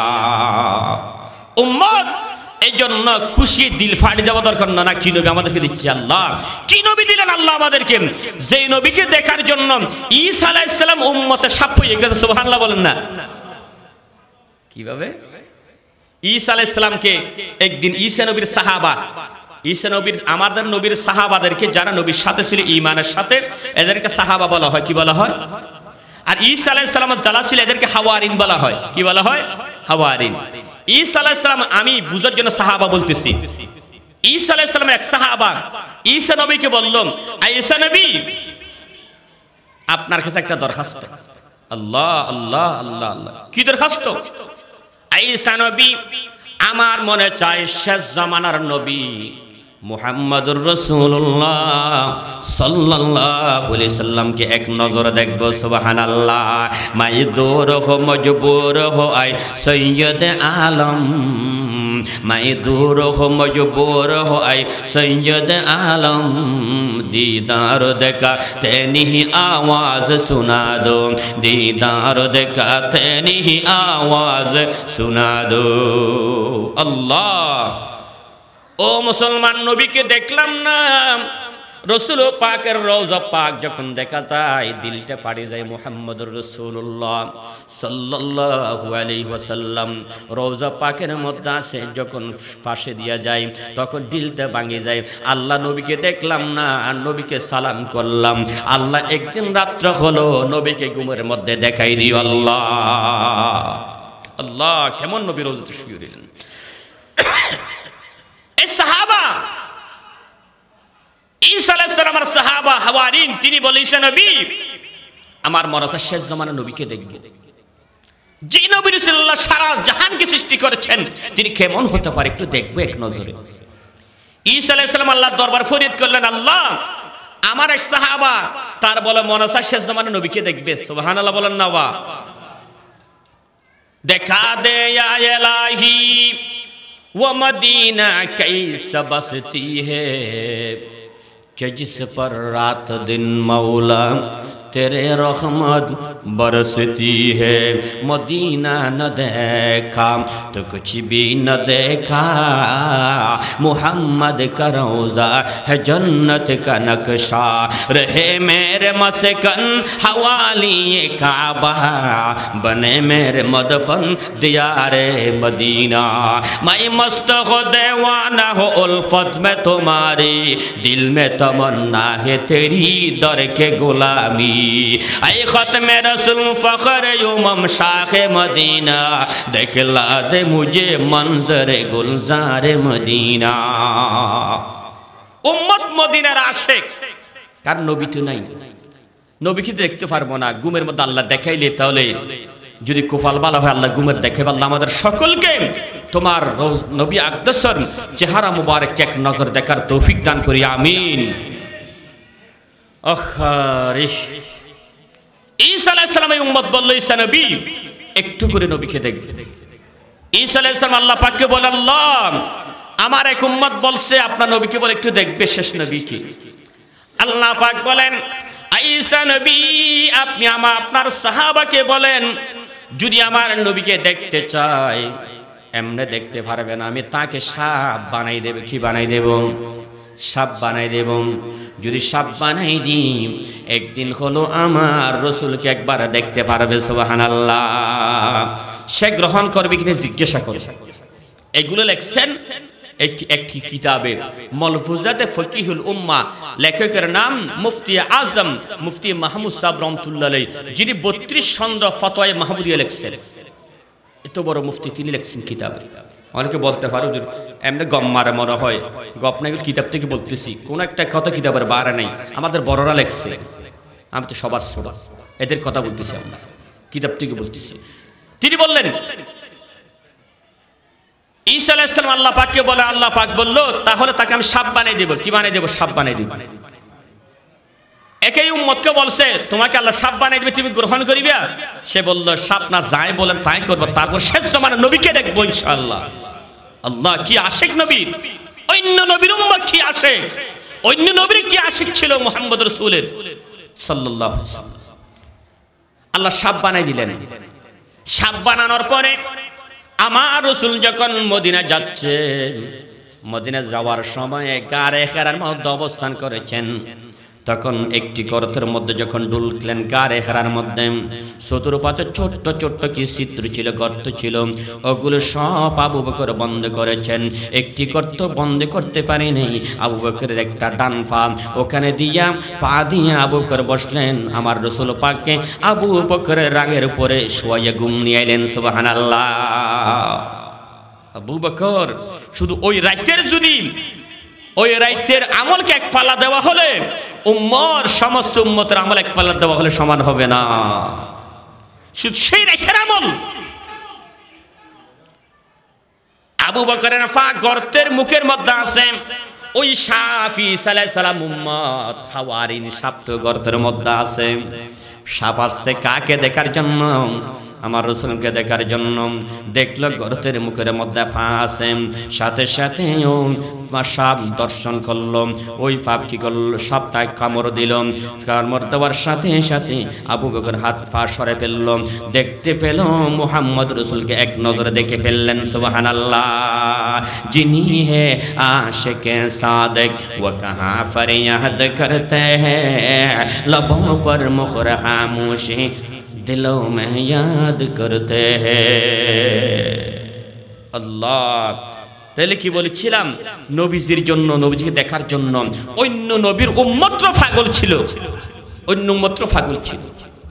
उम्मत এই জন্য খুশি দিল ফাটে যাওয়া দরকার না। না কি নবী আমাদেরকে দিচ্ছে আল্লাহ, কি নবী দিলেন আল্লাহ আমাদেরকে, যেই নবীকে দেখার জন্য ঈসা আলাইহিস সালাম উম্মতের সাপ হয়ে গেছে। সুবহানাল্লাহ বলেন না? কিভাবে? ঈসা আলাইহিস সালামকে একদিন ঈসা নবীর সাহাবা, ঈসা নবীর আমাদের নবীর সাহাবাদেরকে যারা নবীর সাথে ছিল ঈমানের সাথে, এদেরকে সাহাবা বলা হয়। কি বলা হয়? আর ঈসা আলাইহিস সালামের যারা ছিল এদেরকে হাওয়ারিন বলা হয়। কি বলা হয়? হাওয়ারিন। ঈসা আলাইহিস সালাম, আমি বুঝার জন্য সাহাবা বলতেছি, ঈসা আলাইহিস সালামের এক সাহাবা ঈসা নবীকে বললেন, ঈসা নবী আপনার কাছে একটা দরখাস্ত। আল্লাহ আল্লাহ আল্লাহ আল্লাহ, কি দরখাস্ত? ঈসা নবী, আমার মনে চায় শেষ জামানার নবী মুহাম্মদুর রাসূলুল্লাহ সাল্লাল্লাহু আলাইহি সাল্লামকে এক নজর দেখব। সুবহানাল্লাহ। মাই দূর হো মজবুর হো আই সৈয়দ আলম, মাই দূর হো মজবুর হো আই সৈয়দ আলম, दीदार दिखाते नहीं आवाज सुना दो, दीदार दिखाते नहीं आवाज सुना दो। अल्लाह, ও মুসলমান, নবীকে দেখলাম না, রসুল পাকের রওজা পাক যখন দেখা যায় দিলটা ফাটে যায়। মুহাম্মদুর রাসূলুল্লাহ সাল্লাল্লাহু আলাইহি ওয়াসাল্লাম রওজা পাকের মধ্যে আসে, যখন পাশে দিয়া যায় তখন দিলটা ভাঙে যায়। আল্লাহ নবীকে দেখলাম না, আর নবীকে সালাম করলাম। আল্লাহ একদিন রাত্র হলো নবীকে ঘুমের মধ্যে দেখাই দিও। আল্লাহ আল্লাহ, কেমন নবী রওজাতে শুয়ে রইলেন। এই সাহাবা ঈসা আলাইহিস সালামের সাহাবা হাওয়ারিন, তিনি বলে, ঈসা নবী আমার মরাসা শেষ জামানা নবীকে দেখব। যে নবী রাসূলুল্লাহ সারা জাহানকে সৃষ্টি করেছেন তিনি কেমন হতে পারে একটু দেখবো এক নজরে। ঈসা আলাইহিস সালাম আল্লাহর দরবার ফরিয়াদ করলেন, আল্লাহ আমার এক সাহাবা তার বলে মরাসা শেষ জামানা নবীকে দেখবে। সুবহানাল্লাহ বলেন না? ওয়া দেখা দে ইয়া ইলাহি वो मदीना कैसा बसती है कि जिस पर रात दिन मौला तेरे रहमत बरसती है। मदीना न देखा तो कुछ भी न देखा, मुहम्मद का रोज़ा है जन्नत का नक्शा, रहे मेरे मस्कन हवाली काबा, बने मेरे मदफन दियारे मदीना। मैं मस्त हो दीवाना हो उल्फत में तुम्हारी, दिल में तमन्ना है तेरी दर के गुलामी। ऐ ख़त्म रसूल फ़ख्र उम्म शाख़ मदीना, दिखला दे मुझे मंजर गुलजार मदीना। उम्मत मदीनार आशिक, কার নবী তো নাই, নবীকে দেখতে পারবো না। ঘুমের মধ্যে আল্লাহ দেখাইলে তাহলে যদি কুফাল ভালো হয় আল্লাহ ঘুমের দেখাইবে। আল্লাহ আমাদের সকলকে তোমার নবী আকদসর চেহারা মুবারক এক নজর দেখার তৌফিক দান করি, আমিন। আখারিশ ঈসা আলাইহিস সালামের উম্মত বলল, ঈসা নবী একটু করে নবীকে দেখবে। ঈসা আলাইহিস সালাম আল্লাহ পাককে বলে, আল্লাহ আমার এক উম্মত বলছে আপনার নবীকে বলে একটু দেখবে, শেষ নবী কি। আল্লাহ পাক বলেন, ঈসা নবী আপনি আমার আপনার সাহাবাকে বলেন যদি আমার নবীকে দেখতে চায় এমনে দেখতে পারবে না, আমি তাকে সাপ বানাই দেব। কি বানাই দেব? সাপ বানাই দেব। যদি সাপ বানাই দিই একদিন হলো আমার রসুলকে একবার দেখতে পারবে। সুবহানাল্লাহ। সে গ্রহণ করবে কিনা জিজ্ঞাসা করে। এগুলো লেখছেন একটি কিতাবে মালফুজাতে ফকিহুল উম্মাহ, লেখকের নাম মুফতি আজম মুফতি মাহমুদ সাহেব রহমাতুল্লাহ আলাইহি, যিনি বত্রিশ খণ্ড ফতোয়া মাহমুদিয়া লিখছেন। এত বড় মুফতি, তিনি লিখছেন কিতাবে। অনেকে বলতে পারো যে এমনি গম মারে মনে হয়, গপ না, কিতাব থেকে বলতেছি, কোন একটা কথা কিতাবের বাড়া নেই, আমাদের বড়রা লেখছে, আমি তো সবার ছোট, এদের কথা বলতেছি, আমরা কিতাব থেকে বলতেছি। তিনি বললেন ঈসা আলাইহিস সালাম আল্লাহ পাককে বলে, আল্লাহ পাক বলল তাহলে তাকে আমি সাপ বানিয়ে দেব। কি বানিয়ে দেব? সাপ বানিয়ে দেব। একই উম্মতকে বলছে তোমাকে আল্লাহ সাপ বানিয়ে দিবে, তুমি গ্রহণ করিবে? সে বলল সাপ না, যাই বলেন তাই করব, তারপর শেষ জমানা নবীকে দেখবো ইনশাআল্লাহ। আল্লাহ কি আশিক নবী, অন্য নবীর উম্মত কি আশিক, অন্য নবীর কি আশিক ছিল মুহাম্মদ রাসূলের সাল্লাল্লাহু আলাইহি ওয়াসাল্লাম। আল্লাহ সাপ বানিয়ে দিলেন। সাপ বানানোর পরে আমার রাসূল যখন মদিনা যাচ্ছে, মদিনা যাওয়ার সময় গারে হেরার মধ্যে অবস্থান করেছেন, তখন একটি গর্তের মধ্যে যখন ঢুকলেন, গারে হেরার মধ্যে চতুর্পাশে ছোট্ট ছোট্ট কি ছিদ্র ছিল, গর্ত ছিল, ওগুলো সব আবু বকর বন্ধ করেছেন। একটি গর্ত বন্ধ করতে পারেনি, আবু বকরের একটা ডান পা ওখানে দিয়া পা দিয়ে আবু বকর বসলেন। আমার রাসূল পাককে আবু বকরের রাগের উপরে শোয়াইয়া ঘুম নিয়ে এলেন। সুবহানাল্লাহ। আবু বকর শুধু ওই রাতের, যদি ওই রাতের আমলকে এক পাল্লা দেওয়া হলে উম্মর সমস্ত উম্মতের আমল এক পাল্লা দেওয়া হলে সমান হবে না। শুধু সেই রাতের আমল। আবু বকরের পা গর্তের মুখের মধ্যে আছে, ওই সাপ ঈসা আলাইহিস সালাম উম্মত হাওয়ারিন সাপ তো গর্তের মধ্যে আছে। সাপ আসছে কাকে দেখার জন্য? আমার রাসূলকে দেখার জন্য। দেখলো গর্তের মুখের মধ্যে পা আছে, সাথে সাথে সাপ দর্শন করলো। ওই পাপ কি করলো? সাপটা কামড় দিল। কামড় দেওয়ার সাথে সাথে আবু বকর হাত পা সরে ফেললো। দেখতে পেল মুহাম্মদ রাসূলকে এক নজরে দেখে ফেললেন। সুবহানাল্লাহ। যিনি হে আশিকে সাদিক ওয়া কাহা ফরিয়াদ করতে হ্যায়, লবों पर मुखर खामोशी दिलों में याद करते हैं। আল্লাহ। তাহলে কি বলেছিলাম? নবীজির জন্য, নবীজিকে দেখার জন্য অন্য নবীর উম্মতরা পাগল ছিল, অন্য উম্মতরা পাগল ছিল।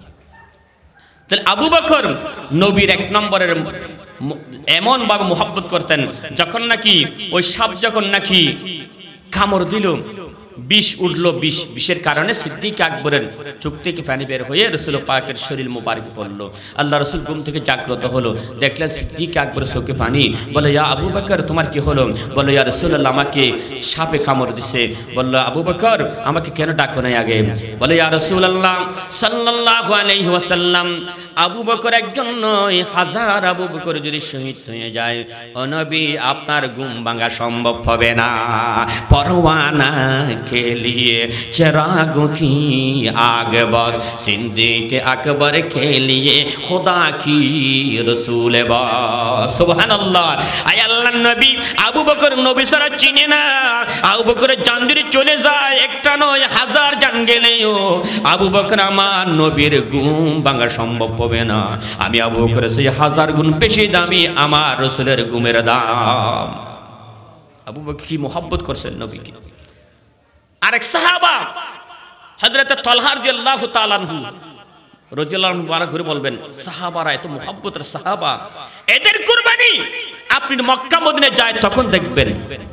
তাহলে আবু বকর নবীর এক নম্বরের এমন ভাবে মোহাব্বত করতেন, যখন নাকি ওই সাপ যখন নাকি কামড় দিল, বিষ উঠলো, বিষ বিষের কারণে সিদ্দিক আকবরের চোখ থেকে পানি বের হয়ে রাসূল পাকের শরীর মোবারক পড়লো। আল্লাহ রাসূল ঘুম থেকে জাগ্রত হলো, দেখলেন সিদ্দিক আকবরের চোখে পানি। বলে ইয়া আবু বকর তোমার কি হলো? বলে ইয়া রাসূলুল্লাহ আমাকে সাপে কামড় দিছে। বলল আবু বকর আমাকে কেন ডাকো নাই আগে? বলে ইয়া রাসূলুল্লাহ সাল্লাল্লাহু আলাইহি ওয়াসাল্লাম, আবু বকর একজন নয়, হাজার আবু বকর যদি শহীদ হয়ে যায় ও নবী আপনার ঘুম ভাঙা সম্ভব হবে না। পরওয়ানা के लिए चिरागों की आग बस, सिद्दीक अकबर के लिए खुदा की रसूल बस। सुबहानअल्लाह। आय अल्लाह नबी আবু বকর নবী ছাড়া চিনে না। আবু বকরের জান যদি চলে যায়, একটা নয় হাজার জান গেলেও আবু বকর আমার নবীর ঘুম ভাঙা সম্ভব হবে না। আমি আবু বকরের সেই হাজার গুণ বেশি দামি আমার রাসূলের ঘুমের দাম। আবু বকর কি মোহাব্বত করছেন নবীকে। আরেক সাহাবা হযরত তালহা রাদিয়াল্লাহু তাআলা আনহু রাদিয়াল্লাহু আনহু বারা করে বলবেন, সাহাবারা এত মোহাব্বতের সাহাবা, এদের কুরবানি আপনি মক্কা মদিনায় যায় তখন দেখবেন।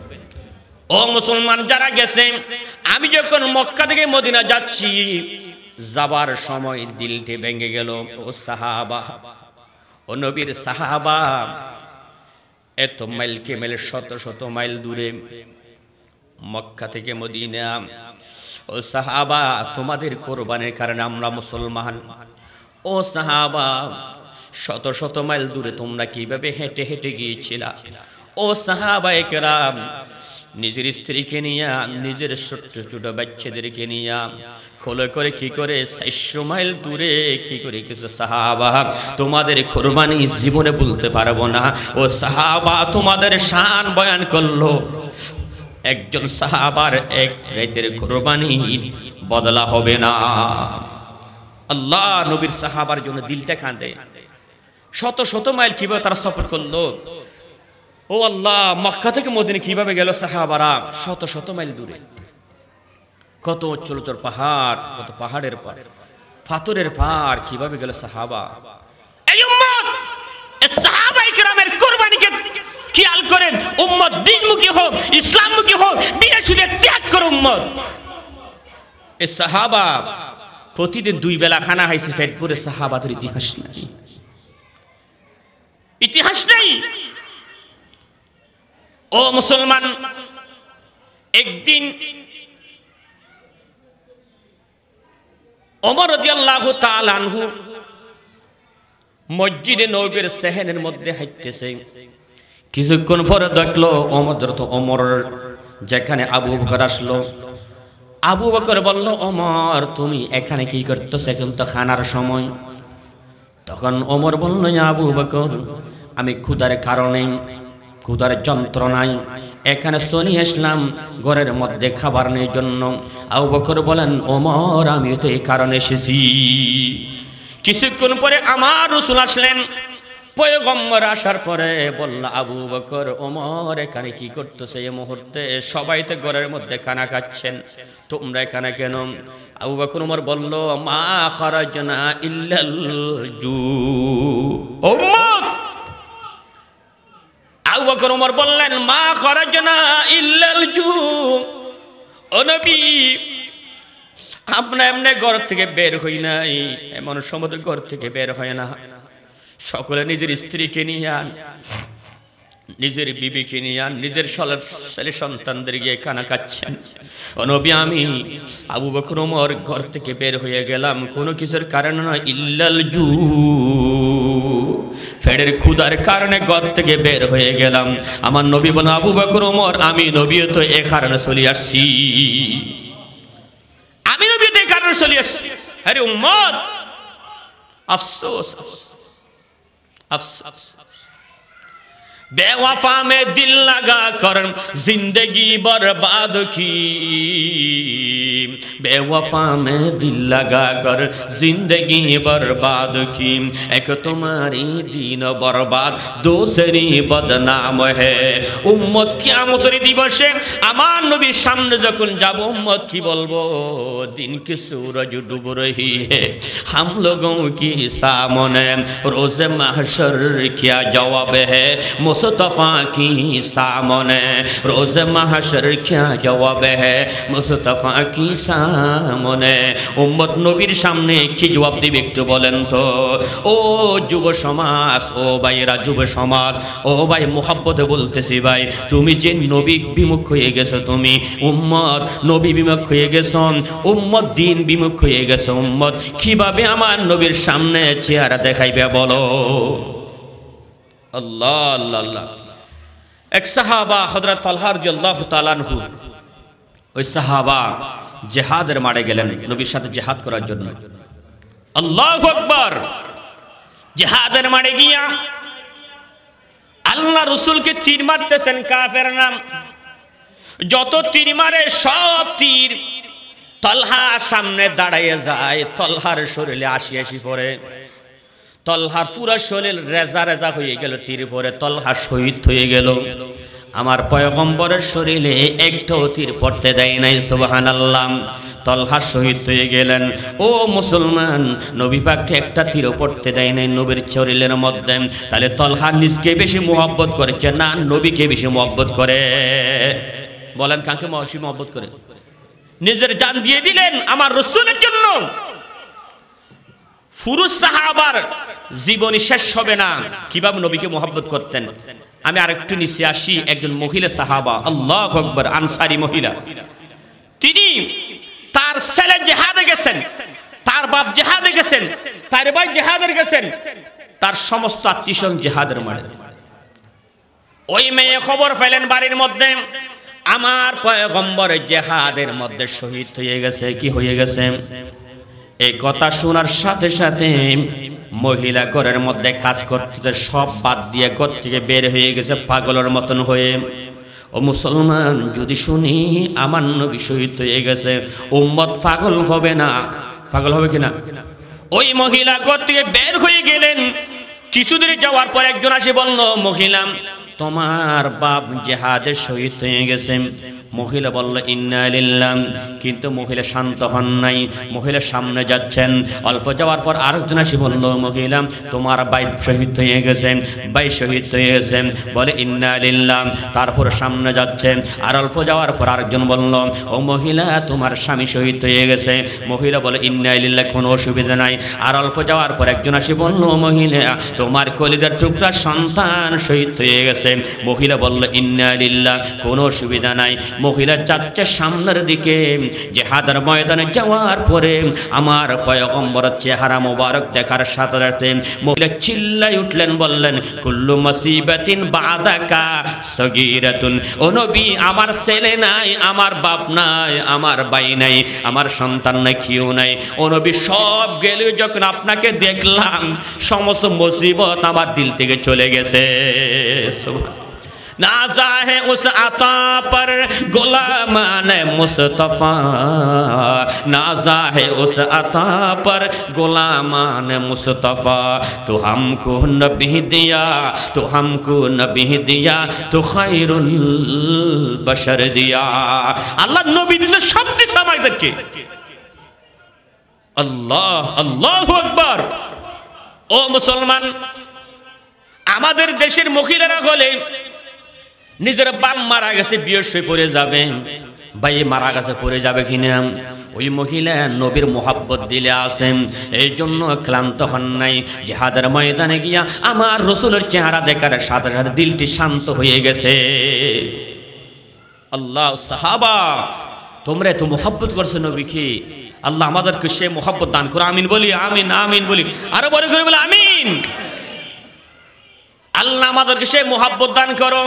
ও মুসলমান যারা গেছে, আমি যখন মক্কা থেকে মদিনা যাচ্ছি, যাবার সময় দিলটি ভেঙে গেল। ও সাহাবা, ও নবীর সাহাবা, এত মাইল কে মাইল শত শত মাইল দূরে মক্কা থেকে মদিনা। ও সাহাবা তোমাদের কোরবানির কারণে আমরা মুসলমান। ও সাহাবা শত শত মাইল দূরে তোমরা কিভাবে হেঁটে হেঁটে গিয়েছিলা? ও সাহাবায়ে কেরাম, নিজের স্ত্রীকে নিয়ে, নিজের ছোট্ট ছোট বাচ্চাদেরকে নিয়ে খোলে করে কি করে চারশো মাইল দূরে কি করে কিছু সাহাবা তোমাদের কুরবানি জীবনে বলতে পারবো না। ও সাহাবা তোমাদের শান বয়ান করলো। একজন সাহাবার এক রাতের কুরবানি বদলা হবে না। আল্লাহ নবীর সাহাবার জন্য দিলটা কাঁদে। শত শত মাইল কিভাবে তারা সফর করলো। ও আল্লাহ, মক্কা থেকে মদিনা কিভাবে গেল সাহাবারা? শত শত মাইল দূরে। কত উচ্চল উচ্চল পাহাড়, কত পাহাড়ের পার, পাথরের পার, কিভাবে গেল সাহাবা। এই উম্মত, এই সাহাবায়ে কেরামের কুরবানিকে খেয়াল করেন। উম্মত দ্বীনমুখী হোক, ইসলামমুখী হোক, বিনাশুদ্ধ ত্যাগ করে উম্মত। এই সাহাবা প্রতিদিন দুই বেলা খানা খাইছে পেট ভরে। সাহাবাদের ইতিহাস নাই, ইতিহাস নেই। ও মুসলমান, একদিন ওমর রাদিয়াল্লাহু তাআলা আনহু মসজিদে নববীর সেহেনের মধ্যে হাঁটতেছে। কিছুক্ষণ পরে দেখলো ওমর তো ওমর যেখানে আবু বকর আসলো। আবু বকর বলল, ওমর তুমি এখানে কি করতেছ? এখন তো খানার সময়। তখন ওমর বলল, আবু বকর আমি ক্ষুধার কারণে, ক্ষুধার যন্ত্রণায় এখানে চলে আসলাম, ঘরের মধ্যে খাবার নেই জন্য। আবু বকর বলেন, ওমর আমি তো এই কারণে এসেছি। কিছুক্ষণ পরে আমার রাসূল আসলেন। পয়গম্বর আসার পরে বলল, আবু বকর ওমর এখানে কি করতেছে? এই মুহূর্তে সবাই তো ঘরের মধ্যে খানা খাচ্ছেন, তোমরা এখানে কেন? আবু বকর ওমর বলল, মা খারাজনা ইল্লাল জু। উম্মত আবু বকর ওমর বললেন, মা খারাজনা ইল্লাল জু। ও নবী, আমরা এমনি ঘর থেকে বের হই নাই, এমন সময় ঘর থেকে বের হয় না। সকলে নিজের স্ত্রীকে নিয়ে আন, নিজের বিবিকে নিয়ে আন, নিজের ছেলে সন্তানদের গিয়ে খানা খাচ্ছেন। ও নবী, আমি আবু বকর ওমর ঘর থেকে বের হয়ে গেলাম কোনো কিছুর কারণে নয়, ইল্লাল জু, ফেডের ক্ষুধার কারণে ঘর থেকে বের হয়ে গেলাম। আমার নবী বলেন, আবু বকর ওমর আমি নবীও তো এই কারণে চলে আসছি, আমি নবী তো এই কারণে চলে আসছি। আরে উম্মত, আফসোস अफसोस बेवफा में दिल लगा कर जिंदगी बर्बाद की, बेवफा में दिल लगा कर जिंदगी बर्बाद की, एक तुम्हारी दीन बर्बाद दूसरी बदनाम है। उम्मत कियामतेर दिवसे आमार नबीर सामने जखन যাব उम्मत की बोलबो, दिन की सूरज डूब रही है, हम लोगों की सामने रोज़ महशर क्या जवाब है, मुस्तफा की सामने रोज़ महशर क्या जवाब है, मुस्तफा की सामने। उम्मत नबीर सामने की जवाब दिबे एकटु बोलेन तो। ओ जुब समाज, ओ भाईरा जुब समाज, ओ भाई मोहब्बत बोलतेছি भाई, তুমি যে নবী বিমুখ হয়ে গেছো, তুমি উম্মত নবী বিমুখ হয়ে গেছো, উম্মত দিন বিমুখ হয়ে গেছো। উম্মত কিভাবে আমার নবীর সামনে চেহারা দেখাইবে বলো? আল্লাহ আল্লাহ আল্লাহ। এক সাহাবা হযরত তালহা রাদিয়াল্লাহু তাআলা আনহু, ওই সাহাবা জিহাদের মাঠে গেলেন নবীর সাথে জিহাদ করার জন্য। আল্লাহু আকবার। জিহাদের মাঠে গিয়া আল্লাহ রাসূলকে তীর মারতেছেন কাফেররা। যত তীর মারে সব তীর তালহা সামনে দাঁড়িয়ে যায়, তালহার শরীরে আশি আশি পড়ে, তলহার পুরা শরীর রেজা রেজা হয়ে গেল, তীর পরে তলহা শহীদ হয়ে গেল। আমার পয়গম্বরের শরীরে একটাও তীর পড়তে দেয় নাই, সুবহানাল্লাহ। তলহা শহীদ হয়ে গেলেন। ও মুসলমান, নবী পাককে একটা তীরও পড়তে দেয় নাই নবীর শরীরের মধ্যে। তাহলে তলহা নিজকে বেশি মোহাব্বত করেছে না নবীকে বেশি মোহাব্বত করে? বলেন কাকে বেশি মোহাব্বত করে? নিজের জান দিয়ে দিলেন আমার রাসূলের জন্য। পুরুষ সাহাবার জীবনী শেষ হবে না কিভাবে নবীকে মোহাব্বত করতেন। আমি আরেকটু নিচে আসি, একজন মহিলা সাহাবা, আল্লাহু আকবার, আনসারী মহিলা। তিনি তার ছেলে জিহাদে গেছেন, তার বাপ জিহাদে গেছেন, তার ভাই জিহাদে গেছেন, তার সমস্ত আত্মীয় জিহাদের মাঠে। ওই মেয়ে খবর পেলেন বাড়ির মধ্যে আমার পয়গম্বর জিহাদের মধ্যে শহীদ হয়ে গেছে। কি হয়ে গেছে? এই কথা শোনার সাথে সাথে মহিলা ঘরের মধ্যে কাজ করতে সব বাদ দিয়ে ঘর থেকে বের হয়ে গেছে পাগলের মতন হয়ে। ও মুসলমান, যদি শুনি আমার নবী শহীদ হয়ে গেছে, উম্মত পাগল হবে না? পাগল হবে কিনা? ওই মহিলা ঘর থেকে বের হয়ে গেলেন। কিছুদিন যাওয়ার পর একজন আসে বলল, মহিলা তোমার বাপ জিহাদে শহীদ হয়ে গেছে। মহিলা বলল ইন্না লিল্লাহ। কিন্তু মহিলা শান্ত হন নাই, মহিলা সামনে যাচ্ছেন। অল্প যাওয়ার পর আরেকজন এসে বলল, মহিলা তোমার ভাই শহীদ হয়ে গেছেন, ভাই শহীদ হয়ে গেছেন। বলে ইন্না লিল্লাহ। তারপর সামনে যাচ্ছেন। আর অল্প যাওয়ার পর আরেকজন বলল, ও মহিলা তোমার স্বামী শহীদ হয়ে গেছে। মহিলা বলে ইন্না লিল্লাহ, কোনো অসুবিধা নাই। আর অল্প যাওয়ার পর একজন এসে বলল, মহিলা তোমার কলিজার টুকরা সন্তান শহীদ হয়ে গেছে। মহিলা বলল ইন্না লিল্লাহ, কোনো অসুবিধা নাই। মহিলা যাচ্ছে সামনের দিকে। জিহাদের ময়দানে যাওয়ার পরে আমার পয়গম্বরের চেহারা মোবারক দেখার সাথে সাথে মহিলা চিল্লাই উঠলেন, বললেন কুল্লু মুসিবাতিন বাদাকা সগীরাতুন। ও নবী, আমার ছেলে নাই, আমার বাপ নাই, আমার ভাই নাই, আমার সন্তান নাই, কেউ নাই। ও নবী, সব গেলে যখন আপনাকে দেখলাম সমস্ত মুসিবত আমার দিল থেকে চলে গেছে। नाज़ा है उस अता पर गुलामान मुस्तफ़ा, नाज़ा है उस अता पर गुलामान मुस्तफ़ा। तो हमको नबी दिया, तो हमको नबी दिया, तो खैरुल बशर दिया। अल्लाह नबी दिसे सब दिशा আমাদেরকে। আল্লাহ, আল্লাহু আকবার। ও মুসলমান, আমাদের দেশের মহিলারা হলে নিজের বাপ মারা গেছে বিয়ের সই পড়ে যাবে, ভাই মারা গেছে পড়ে যাবে কিনা, ওই মহিলা নবীর মোহাব্বত দিলে আসেন। এই জন্য ক্লান্ত হন নাই। জিহাদের ময়দানে গিয়া আমার রসুলের চেহারা দেখার সাথে সাথে দিলটি শান্ত হয়ে গেছে। আল্লাহ, সাহাবা তোমরা এত মোহাব্বত করছো নবীকে, আল্লাহ আমাদেরকে সে মোহাব্বত দান করো। আমিন বলি, আমিন আমিন বলি, আরো বড় করে বলি আমিন। আল্লাহ আমাদেরকে সে মোহাব্বত দান করো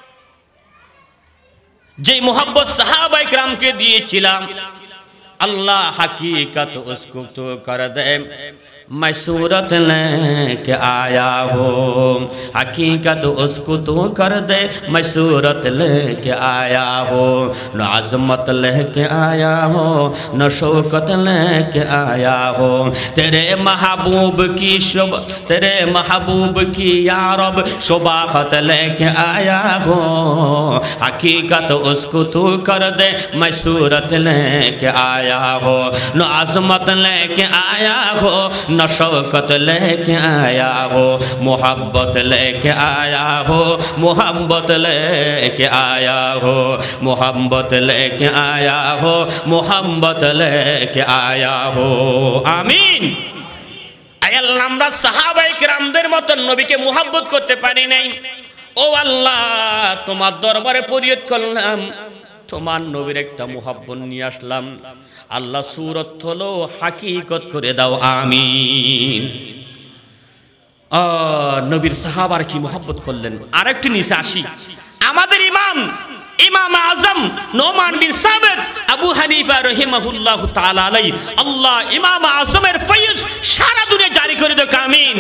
যে মোহাব্বত সাহাবায়ে কিরামকে দিয়েছিলাম। अल्लाह हकीकत उसको तो कर दे, मैं सूरत लेके आया हो। हकीकत उसको तो कर दे, मैं सूरत लेके आया हो। न अज़मत लेके आया हो, न शौकत लेके आया हो। तेरे महबूब की शुभ, तेरे महबूब की या रब शुबाखत लेके आया हो। हकीकत उसको तो कर दे, मैं सूरत लेके आया हो। न अज़मत लेके आया हो, न शौकत लेके आया हो। मोहब्बत लेके आया हो, मोहब्बत लेके आया हो, मोहब्बत लेके आया हो, मोहब्बत लेके आया हो। आमीन। আল্লাহ, আমরা সাহাবায়ে কিরামদের মত নবীকে মোহাব্বত করতে পারি নাই। ও আল্লাহ, তোমার দরবারে ফরিয়াদ করলাম, তোমার নবীর একটা মোহাব্বত নিয়ে আসলাম। আল্লাহ সূরত হলো হাকিকত করে দাও। আমিন। আ নবীর সাহাবার কি মোহাব্বত করলেন। আরেকটি নিচে আসি, আমাদের ইমাম ইমাম আজম নোমান বিন সাবিত আবু হানিফা রাহিমাহুল্লাহ তাআলা আলাইহি, আল্লাহ ইমাম আজমের ফয়েজ সারা দুনিয়া জারি করে দাও। আমিন।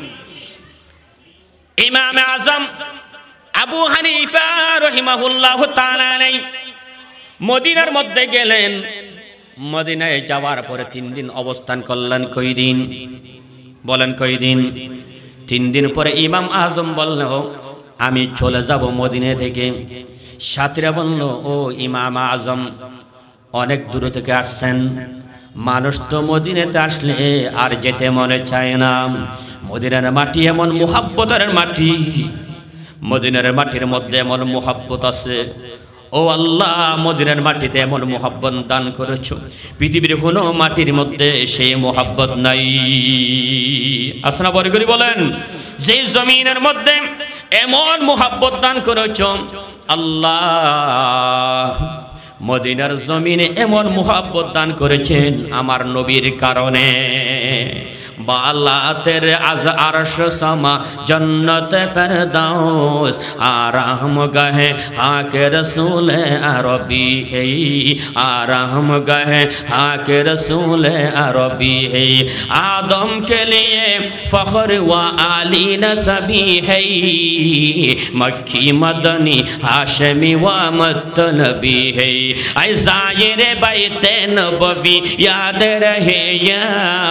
ইমাম আজম আবু হানিফা রাহিমাহুল্লাহ তাআলা আলাইহি মদিনার মধ্যে গেলেন। মদিনায় যাওয়ার পরে তিন দিন অবস্থান করলেন। কই দিন বলেন, কই দিন? তিন দিন পরে ইমাম আজম বলল, আমি চলে যাব মদিনা থেকে। সাথীরা বলল, ও ইমাম আজম, অনেক দূর থেকে আসছেন, মানুষ তো মদিনাতে আসলে আর যেতে মনে চায় না। মদিনার মাটি এমন মুহাব্বতের মাটি, মদিনার মাটির মধ্যে এমন মুহাব্বত আছে। ও আল্লাহ, মদিনার মাটিতে এমন মোহাব্বত দান করেছো, পৃথিবীর কোনো মাটির মধ্যে সেই মোহাব্বত নাই। আসনা বড় করে বলেন, যে জমিনের মধ্যে এমন মোহাব্বত দান করেছো আল্লাহ, মদিনার জমিনে এমন মোহাব্বত দান করেছেন আমার নবীর কারণে। बाला तेरे अज अर्श समा जन्नत फिरदौस आराम गहे आके रसूल अरबी है आराम गहे आके रसूल अरबी है आदम के लिए फख्र व आली नसबी है मक्खी मदनी हाशमी व मतनबी है ऐ ज़ाहिर बैते नबवी याद रहे या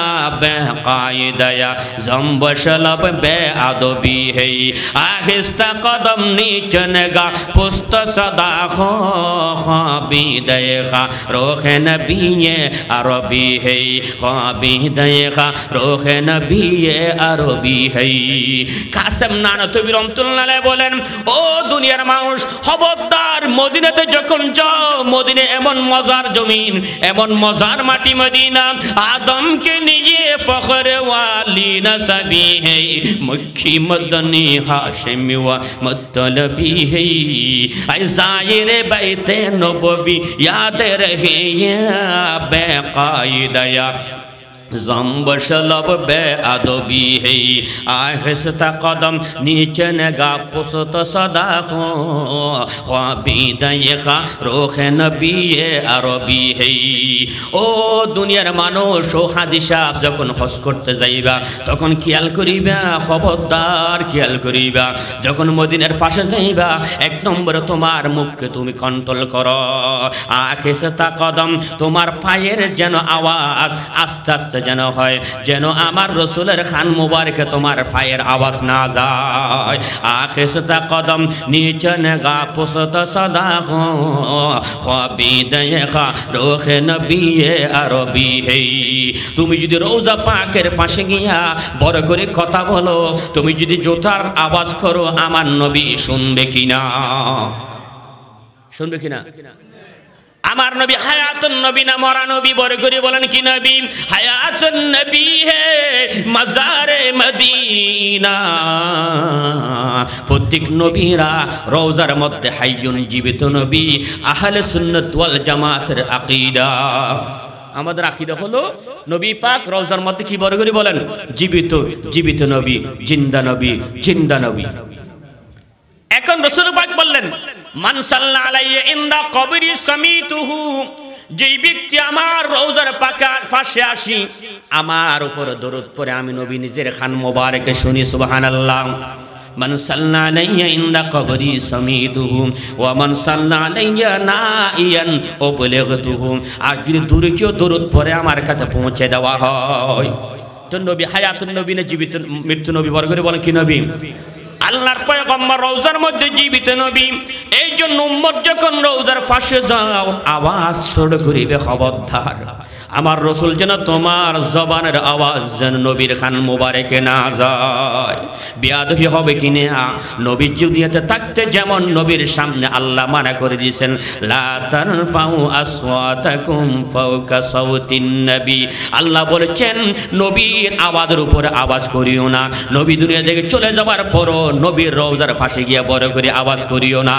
बेकायदा जम्बशलब बेअदबी है आहिस्ता कदम नीचनगा पुस्त सदा खो ख्वाबी देखा रोह नबी अरबी है ख्वाबी देखा रोह नबी अरबी है कासिम नानतवी रहमतुल्लाह अलैहि बोलेन ओ दुनियार मानुष खबरदार मदिनाते যখন যাও মদিনা এমন মজার জমিন এমন মজার মাটি মদিনা आदम के लिए फख्र वाली नसबी है मक्खी मदनी हाशिमी व मतलबी है ऐ ज़ाहिर बैते नबवी याद रहे या बेकायदा जम्बशलब बेअदबी है आहिस्ता कदम नीचे नगा पुसत सदा खो ख्वाबी देखा रोह नबी अरबी है ओ दुनियार मानुष ओ हाजी साहेब যখন হজ করতে যাইবা তখন খেয়াল করিবা খবরদার খেয়াল করিবা যখন মদিনার পাশে যাইবা এক নম্বরে তোমার মুখকে তুমি কন্ট্রোল করো আখিস্তা কদম তোমার পায়ের যেন আওয়াজ আস্তে আস্তে যেন হয় যেন আমার রাসূলের খান মুবারকে তোমার পায়ের আওয়াজ না যায় আখিস্তা কদম নিচে নেগা পুসত সদা খো খ্বাবি দেখা রোহ নবী আরবি হে তুমি যদি রওজা পাকের পাশে গিয়া বড় করে কথা বলো তুমি যদি জোতার আওয়াজ করো আমার নবী শুনবে কিনা শুনবে কিনা আমার নবী হায়াতুন নবী না মরা নবী বড় করে বলেন কি নবী হায়াতুন নবী হে মাজারে মদিনা প্রত্যেক নবীরা রওজার মধ্যে হাইয়ুন জীবিত নবী আহলে সুন্নাত ওয়াল জামাতের আকীদা আমাদের আকীদা হলো নবী পাক রওজার মধ্যে কি বড় করে বলেন জীবিত জীবিত নবী জিন্দা নবী জিন্দা নবী এখন রাসূল পাক বললেন মান সাল্লা আলাইহি ইনদা কবরি সামিতুহু যেই ব্যক্তি আমার রওজার পাশে আসি আমার উপর দরুদ পড়ে আমি নবী নিজের খান মোবারকে শুনি সুবহানাল্লাহ মান সাল্লা আলাইহি ইনদা কবরি সামিতুহু ওয়া মান সাল্লা আলাইহি নাইয়ান উবলিগতুহু আর যদি দূরে কেউ দরুদ পড়ে আমার কাছে পৌঁছে দেওয়া হয় তো নবী হায়াতুন নবী না জীবিত মৃত্যু নবী বড় করে বলেন কি নবী আল্লাহর পয়গম্বর রওজার মধ্যে জীবিত নবী এই জন্য উম্মত যখন রওজার পাশে যাও আওয়াজ ছোট করিবে খবরদার আমার রাসূল যেন তোমার জবানের আওয়াজ যেন নবীর খান মোবারকে না যায় বেয়াদবি হবে কিনা নবী দুনিয়াতে থাকতে যেমন নবীর সামনে আল্লাহ মানা করে দিয়েছেন লা তারফাউ আসওয়াতাকুম ফাওকা সাওতিন নবী আল্লাহ বলেছেন নবীর আওয়াজের উপরে আওয়াজ করিও না নবী দুনিয়া থেকে চলে যাওয়ার পরও নবীর রওজার পাশে গিয়ে বড় করে আওয়াজ করিও না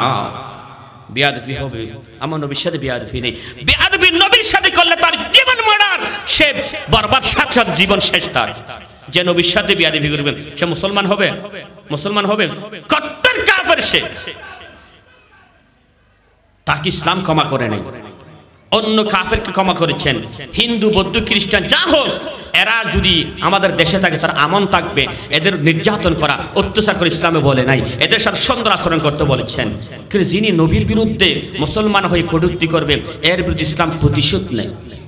বেয়াদবি হবে আমার নবীর সাথে বেয়াদবি নেই বেয়াদবি নবীর সাথে করলে তার জীবন মরণ সে বরবাদ সাক্ষাৎ জীবন শেষ তার যে নবীর সাথে বেয়াদবি করবে সে মুসলমান হবে মুসলমান হবে কট্টর কাফের সে তাকে ইসলাম ক্ষমা করে নাই অন্য কাফেরকে ক্ষমা করেছেন হিন্দু বৌদ্ধ খ্রিস্টান যা হোক এরা যদি আমাদের দেশে থাকে তার আমন থাকবে এদের নির্যাতন করা অত্যাচার করে ইসলামে বলে নাই এদের সাথে সুন্দর আচরণ করতে বলেছেন কিন্তু যিনি নবীর বিরুদ্ধে মুসলমান হয়ে কটূক্তি করবে এর বিরুদ্ধে ইসলাম প্রতিশোধ নেই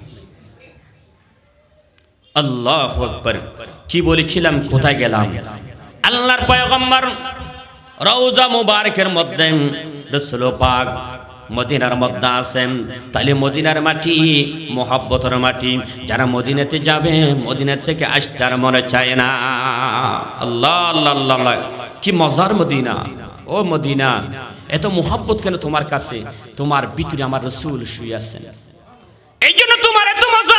আল্লাহু আকবার কি বলেছিলাম কোথায় গেলাম আল্লাহর পয়গম্বর রওজা মুবারকের মধ্যে রাসূল পাক মদিনার মধ্যে আছেন তাহলে মদিনার মাটি মোহাব্বতের মাটি যারা মদিনাতে যাবে মদিনার থেকে আসতে আর মনে চায় না আল্লাহ আল্লাহ আল্লাহ কি মজার মদিনা ও মদিনা এত মোহাব্বত কেন তোমার কাছে তোমার ভিতরে আমার রাসূল শুয়ে আছেন এই জন্য তোমার এত মজা